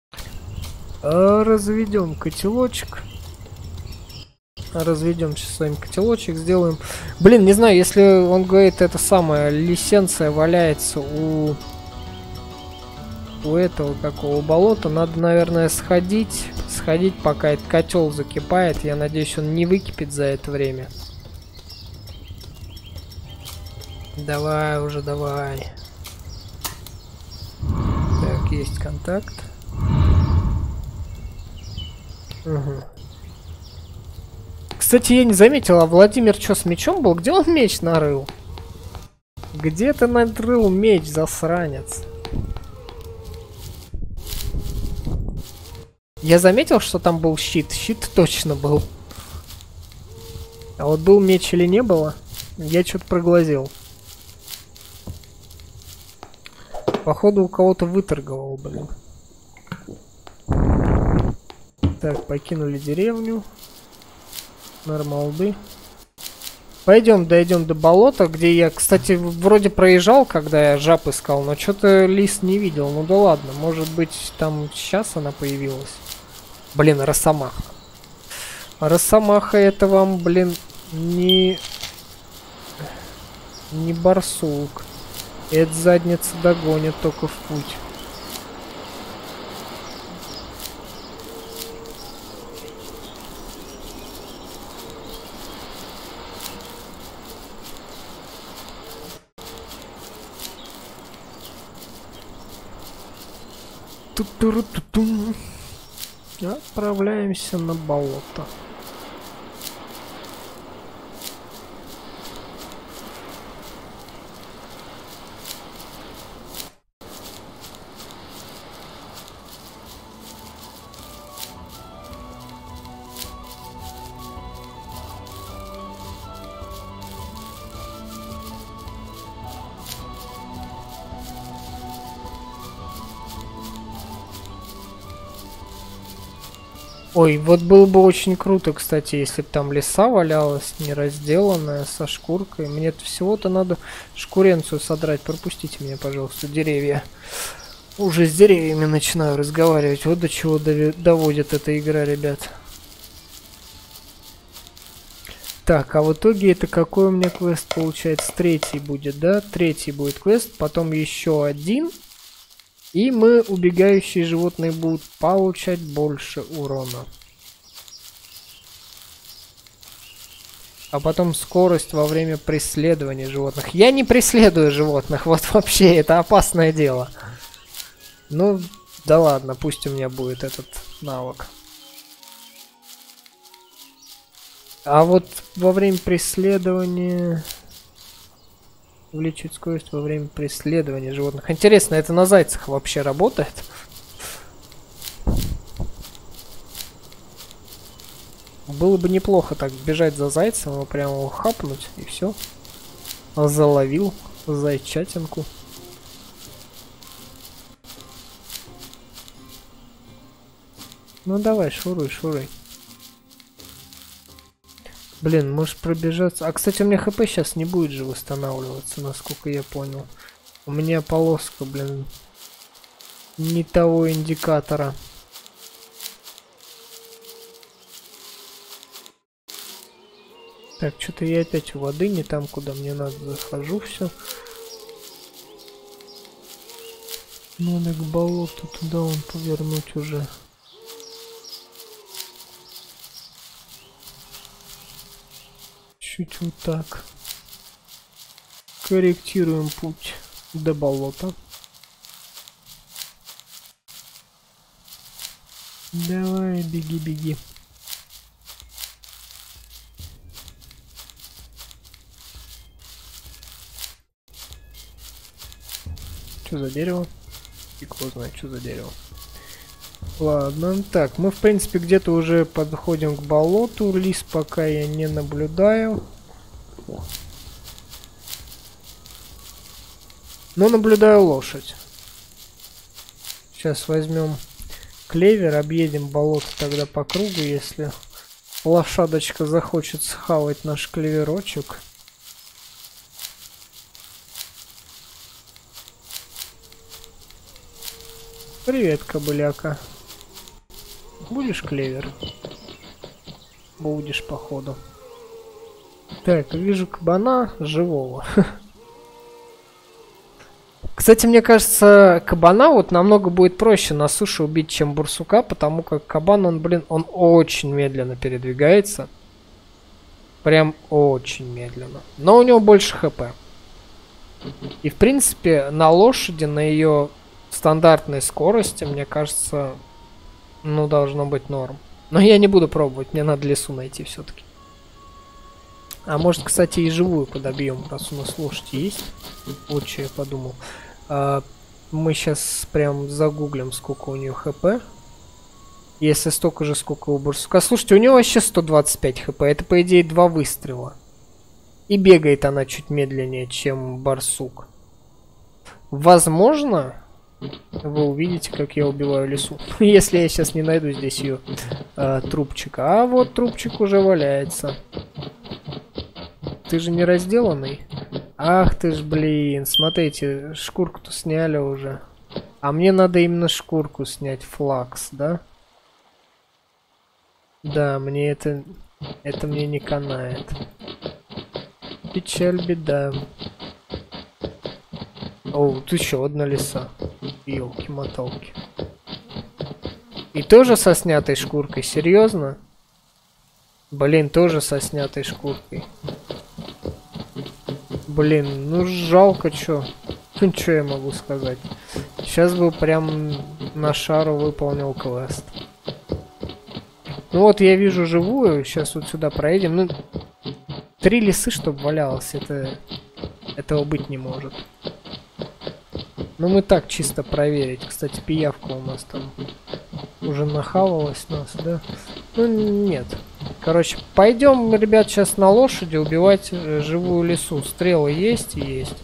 Разведем котелочек. Разведем сейчас с вами котелочек, сделаем. Блин, не знаю, если он говорит, это самая лисенция валяется у этого какого болота, надо, наверное, сходить, пока этот котел закипает. Я надеюсь, он не выкипит за это время. Давай уже, давай. Так, есть контакт. Угу. Кстати, я не заметил, а Владимир что, с мечом был? Где он меч нарыл? Где ты нарыл меч, засранец? Я заметил, что там был щит. Щит точно был. А вот был меч или не было, я что-то проглазел. Походу, у кого-то выторговал, блин. Так, покинули деревню. Нормалды. Пойдем, дойдем до болота, где я, кстати, вроде проезжал, когда я жаб искал, но что-то лис не видел. Ну да ладно, может быть, там сейчас она появилась. Блин, росомаха. Росомаха это вам, блин, не барсук. Это задница догонит только в путь. Отправляемся на болото. Ой, вот было бы очень круто, кстати, если бы там леса валялась, неразделанная, со шкуркой. Мне всего-то надо шкуренцию содрать. Пропустите меня, пожалуйста, деревья. Уже с деревьями начинаю разговаривать. Вот до чего доводит эта игра, ребят. Так, а в итоге это какой у меня квест получается? Третий будет, да? Третий будет квест, потом еще один. И мы, убегающие животные, будут получать больше урона. А потом скорость во время преследования животных. Я не преследую животных, вот вообще, это опасное дело. Ну, да ладно, пусть у меня будет этот навык. А вот во время преследования... Увеличить скорость во время преследования животных. Интересно, это на зайцах вообще работает? Было бы неплохо так бежать за зайцем, его прямо его хапнуть и все. Заловил зайчатинку. Ну давай, шуруй, шуруй. Блин, можешь пробежаться. А, кстати, у меня хп сейчас не будет же восстанавливаться, насколько я понял. У меня полоска, блин, не того индикатора. Так, что-то я опять у воды, не там, куда мне надо, захожу, все. Надо к болоту, туда он повернуть уже. Чуть вот так. Корректируем путь до болота. Давай, беги, беги. Что за дерево? Фиг его знает, что за дерево. Ладно, так, мы в принципе где-то уже подходим к болоту. Лис пока я не наблюдаю. Но наблюдаю лошадь. Сейчас возьмем клевер, объедем болото тогда по кругу, если лошадочка захочет схавать наш клеверочек. Привет, кобыляка. Будешь клевер? Будешь, походу. Так, вижу кабана живого. Кстати, мне кажется, кабана вот намного будет проще на суше убить, чем барсука, потому как кабан, он, блин, он очень медленно передвигается. Прям очень медленно. Но у него больше хп. И, в принципе, на лошади, на ее стандартной скорости, мне кажется, ну, должно быть норм. Но я не буду пробовать, мне надо лесу найти все-таки. А может, кстати, и живую подобьем, раз у нас лошадь есть. Вот что я подумал. Мы сейчас прям загуглим, сколько у нее хп. Если столько же, сколько у барсука. Слушайте, у нее вообще 125 хп. Это, по идее, 2 выстрела. И бегает она чуть медленнее, чем барсук. Возможно, вы увидите, как я убиваю лису. Если я сейчас не найду здесь ее трупчика. А вот трупчик уже валяется. Ты же не разделанный? Ах ты ж, блин. Смотрите, шкурку-то сняли уже. А мне надо именно шкурку снять. Флакс, да? Да, мне это мне не канает. Печаль, беда. О, тут еще одна лиса. Ёлки-моталки. И тоже со снятой шкуркой? Серьезно? Блин, тоже со снятой шкуркой. Блин, ну жалко, чё. Ну, чё я могу сказать? Сейчас бы прям на шару выполнил квест. Ну вот я вижу живую, сейчас вот сюда проедем. Ну, 3 лисы, чтобы валялось, этого быть не может. Ну мы так чисто проверить. Кстати, пиявка у нас там уже нахавалась нас, да? Ну нет. Короче, пойдем, ребят, сейчас на лошади убивать живую лису. Стрелы есть и есть.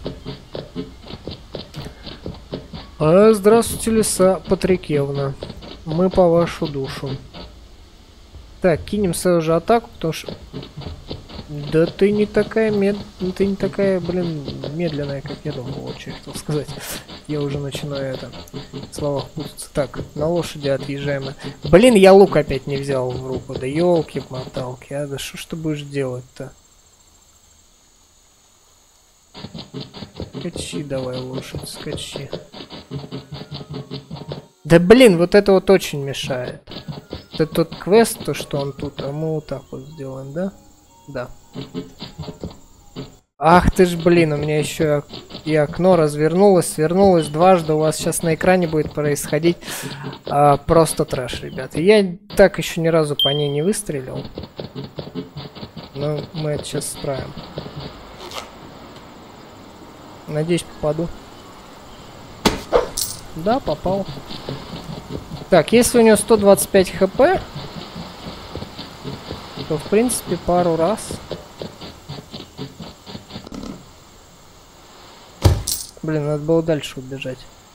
Здравствуйте, лиса Патрикевна. Мы по вашу душу. Так, кинем сразу же атаку, потому что... Да ты не такая ты не такая, блин, медленная, как я думал, вот что я хотел сказать. Я уже начинаю в словах путаться. Так, на лошади отъезжаем. Блин, я лук опять не взял в руку. Да елки-моталки, а да что ж ты будешь делать-то? Скачи давай, лошадь, скачи. Да блин, вот это вот очень мешает. Это тот квест, то что он тут, а мы вот так вот сделаем, да? Да. Ах ты ж, блин, у меня еще и окно развернулось, свернулось дважды. У вас сейчас на экране будет происходить просто трэш, ребята. Я так еще ни разу по ней не выстрелил. Но мы это сейчас справим. Надеюсь, попаду. Да, попал. Так, если у него 125 хп, то в принципе пару раз. Блин, надо было дальше убежать.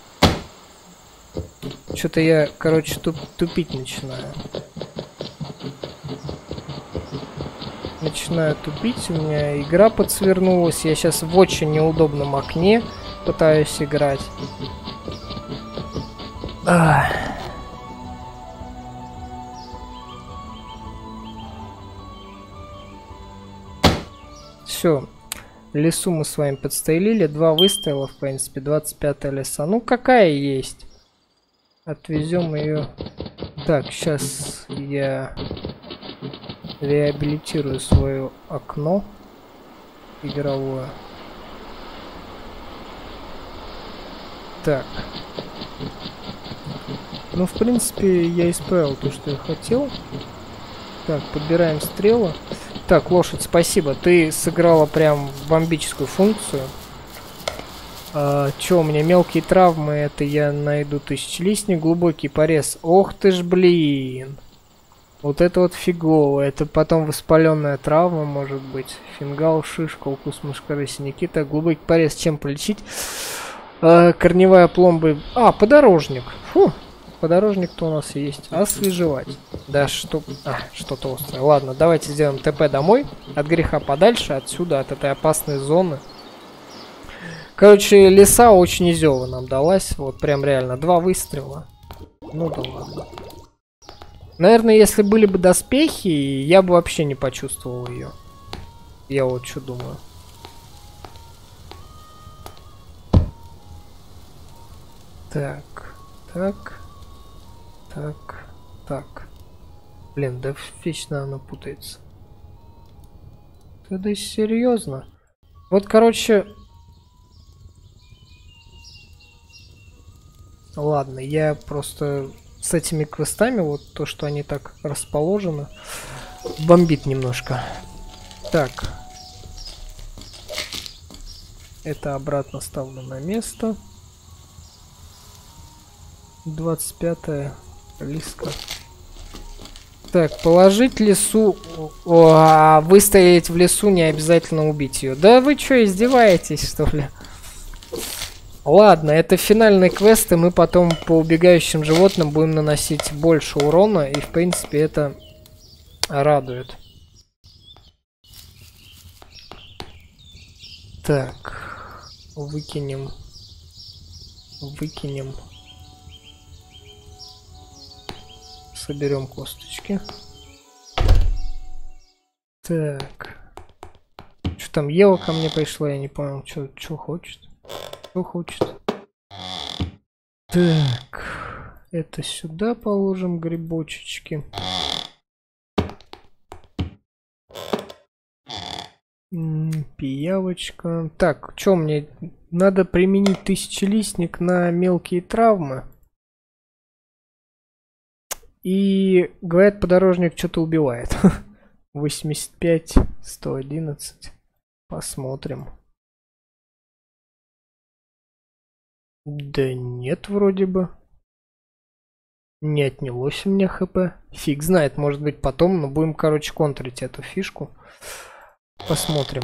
Что-то я, короче, тупить начинаю. Начинаю тупить, у меня игра подсвернулась. Я сейчас в очень неудобном окне пытаюсь играть. Все. Лесу мы с вами подстрелили. 2 выстрела, в принципе. 25-я леса. Ну, какая есть. Отвезем ее. Так, сейчас я реабилитирую свое окно игровое. Так. Ну, в принципе, я исправил то, что я хотел. Так, подбираем стрелы. Так, лошадь, спасибо. Ты сыграла прям бомбическую функцию. Чё, у меня мелкие травмы, это я найду тысячелистник, глубокий порез. Ох ты ж, блин. Вот это вот фигово. Это потом воспаленная травма, может быть. Фингал, шишка, укус мушкары, синяки. Так, глубокий порез, чем полечить? Корневая пломба. Подорожник. Фу. Подорожник-то у нас есть. Освежевать. Да что... что-то острое. Ладно, давайте сделаем ТП домой. От греха подальше, отсюда, от этой опасной зоны. Короче, лиса очень изёво нам далась. Вот прям реально. 2 выстрела. Ну да ладно. Наверное, если были бы доспехи, я бы вообще не почувствовал ее. Я вот что думаю. Так. Так. Так. Так. Блин, да вечно она путается. Да серьезно? Вот, короче... Ладно, я просто с этими квестами, вот то, что они так расположены, бомбит немножко. Так. Это обратно ставлю на место. 25-я лиска. Так, положить лису... выстоять в лесу, не обязательно убить ее. Да вы что, издеваетесь, что ли? Ладно, это финальный квест, и мы потом по убегающим животным будем наносить больше урона, и в принципе это радует. Так, выкинем. Соберем косточки. Так. Что там, Ева ко мне пришла, я не понял, что хочет. Что хочет. Так. Это сюда положим грибочечки. Пиявочка. Так, что мне? Надо применить тысячелистник на мелкие травмы. И, говорят, подорожник что-то убивает. 85, 111. Посмотрим. Да нет, вроде бы. Не отнялось у меня хп. Фиг знает, может быть потом, но будем, короче, контрить эту фишку. Посмотрим.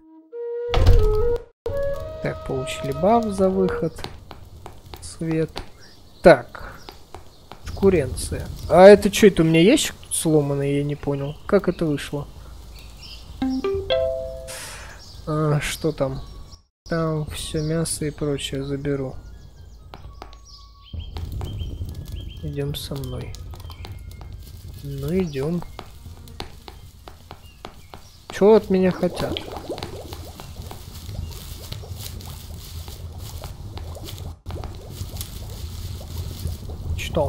Так, получили баф за выход. Свет. Так. Шкуренция. А это что, это у меня ящик тут сломанный, я не понял. Как это вышло? Что там? Там все мясо и прочее заберу. Идем со мной. Ну идем. Чего от меня хотят? Что?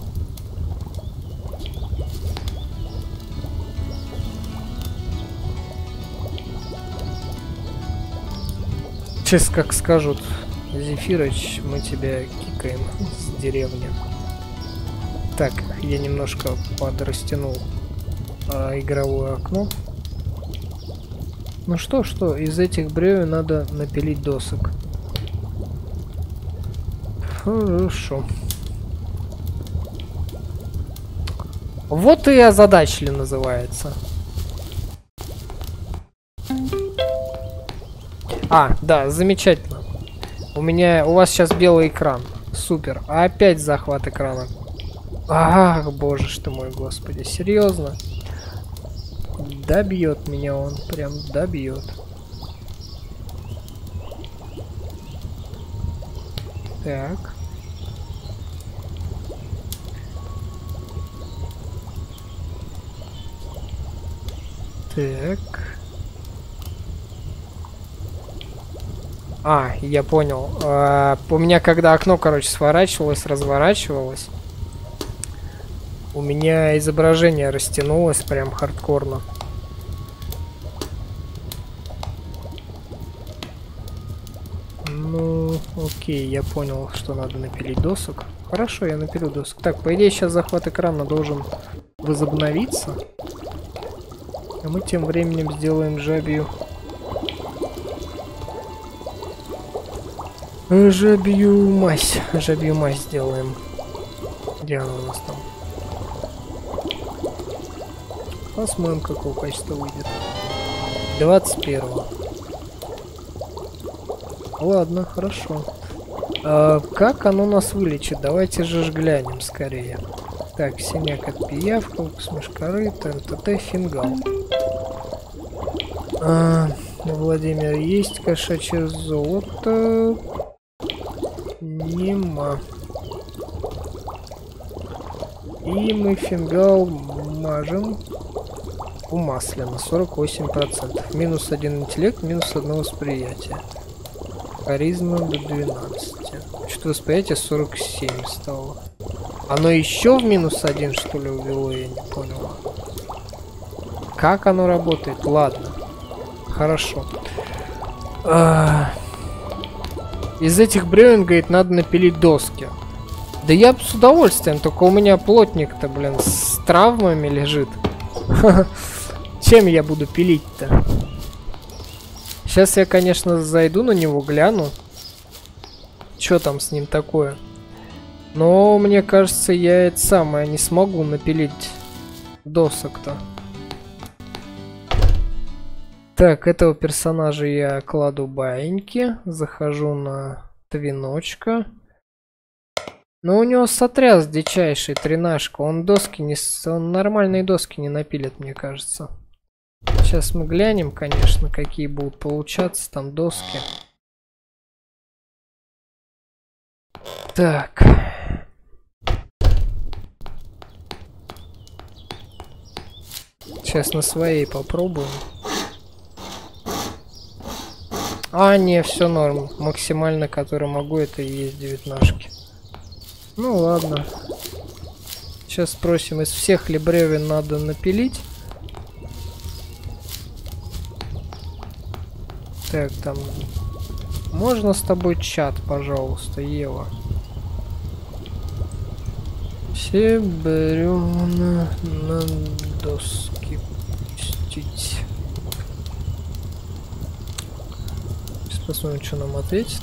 Сейчас как скажут, Зефирыч, мы тебя кикаем с деревни. Так, я немножко подрастянул игровое окно. Ну что, из этих бревен надо напилить досок. Хорошо. Вот и озадачили называется. Да, замечательно. У вас сейчас белый экран. Супер. Опять захват экрана. Ах, боже ж ты мой, господи, серьезно? Добьет меня он, прям добьет. Так. Так. Я понял. У меня когда окно, короче, сворачивалось, разворачивалось, у меня изображение растянулось прям хардкорно. Ну, окей. Окей, я понял, что надо напилить досок. Хорошо, я напилю досок. Так, по идее, сейчас захват экрана должен возобновиться. А мы тем временем сделаем жабью мазь. Жабью мазь сделаем. Где она у нас там? Посмотрим, какого качества выйдет. 21-го. Ладно, хорошо. Как оно нас вылечит? Давайте же глянем скорее. Так, синяк от пиявка, смешкары, ТНТ, фингал. Владимир, есть кошачье золото? Нема. И мы фингал мажем. Умасленно, 48%. Минус 1 интеллект, минус 1 восприятие. Харизма до 12. Что восприятие 47 стало. Оно еще в минус 1, что ли, увело, я не понял. Как оно работает? Ладно. Хорошо. Из этих бревен, говорит, надо напилить доски. Да я бы с удовольствием, только у меня плотник-то, блин, с травмами лежит. Чем я буду пилить-то? Сейчас я, конечно, зайду на него, гляну. Что там с ним такое? Но мне кажется, я это самое не смогу напилить досок-то. Так, этого персонажа я кладу баиньки. Захожу на твиночка. Но у него сотряс дичайший, тринашка. Он доски не... Он нормальные доски не напилит, мне кажется. Сейчас мы глянем, конечно, какие будут получаться там доски. Так. Сейчас на своей попробуем. Не, все норм. Максимально, который могу, это и есть 19. Ну ладно. Сейчас спросим, из всех ли бревен надо напилить. Так, там... Можно с тобой чат, пожалуйста, Ева? Все бревна на доски пустить. Сейчас посмотрим, что нам ответит.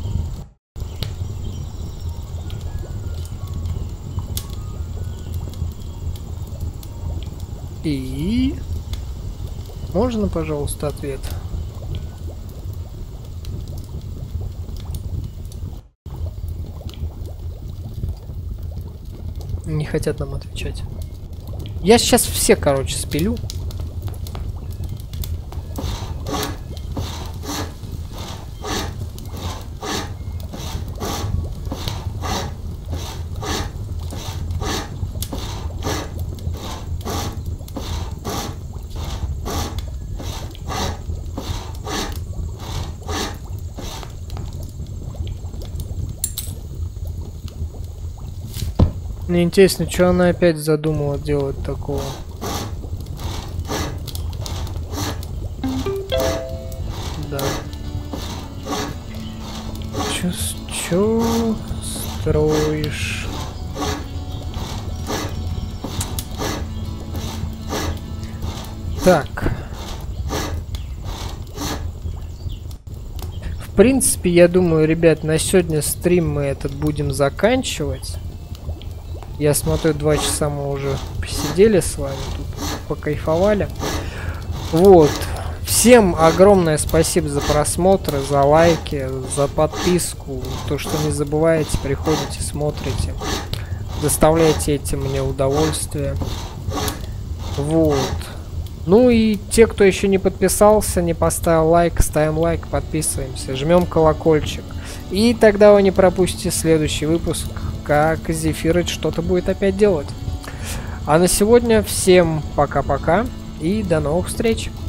И... Можно, пожалуйста, ответ? Не хотят нам отвечать. Я сейчас все, короче, спилю. Мне интересно, что она опять задумала делать такого. Да. Чё строишь? Так. В принципе, я думаю, ребят, на сегодня стрим мы этот будем заканчивать. Я смотрю, 2 часа мы уже посидели с вами, тут покайфовали. Вот. Всем огромное спасибо за просмотры, за лайки, за подписку. То, что не забывайте, приходите, смотрите. Доставляйте этим мне удовольствие. Вот. Ну и те, кто еще не подписался, не поставил лайк, ставим лайк, подписываемся, жмем колокольчик. И тогда вы не пропустите следующий выпуск, как Зефирыч что-то будет опять делать. А на сегодня всем пока-пока и до новых встреч.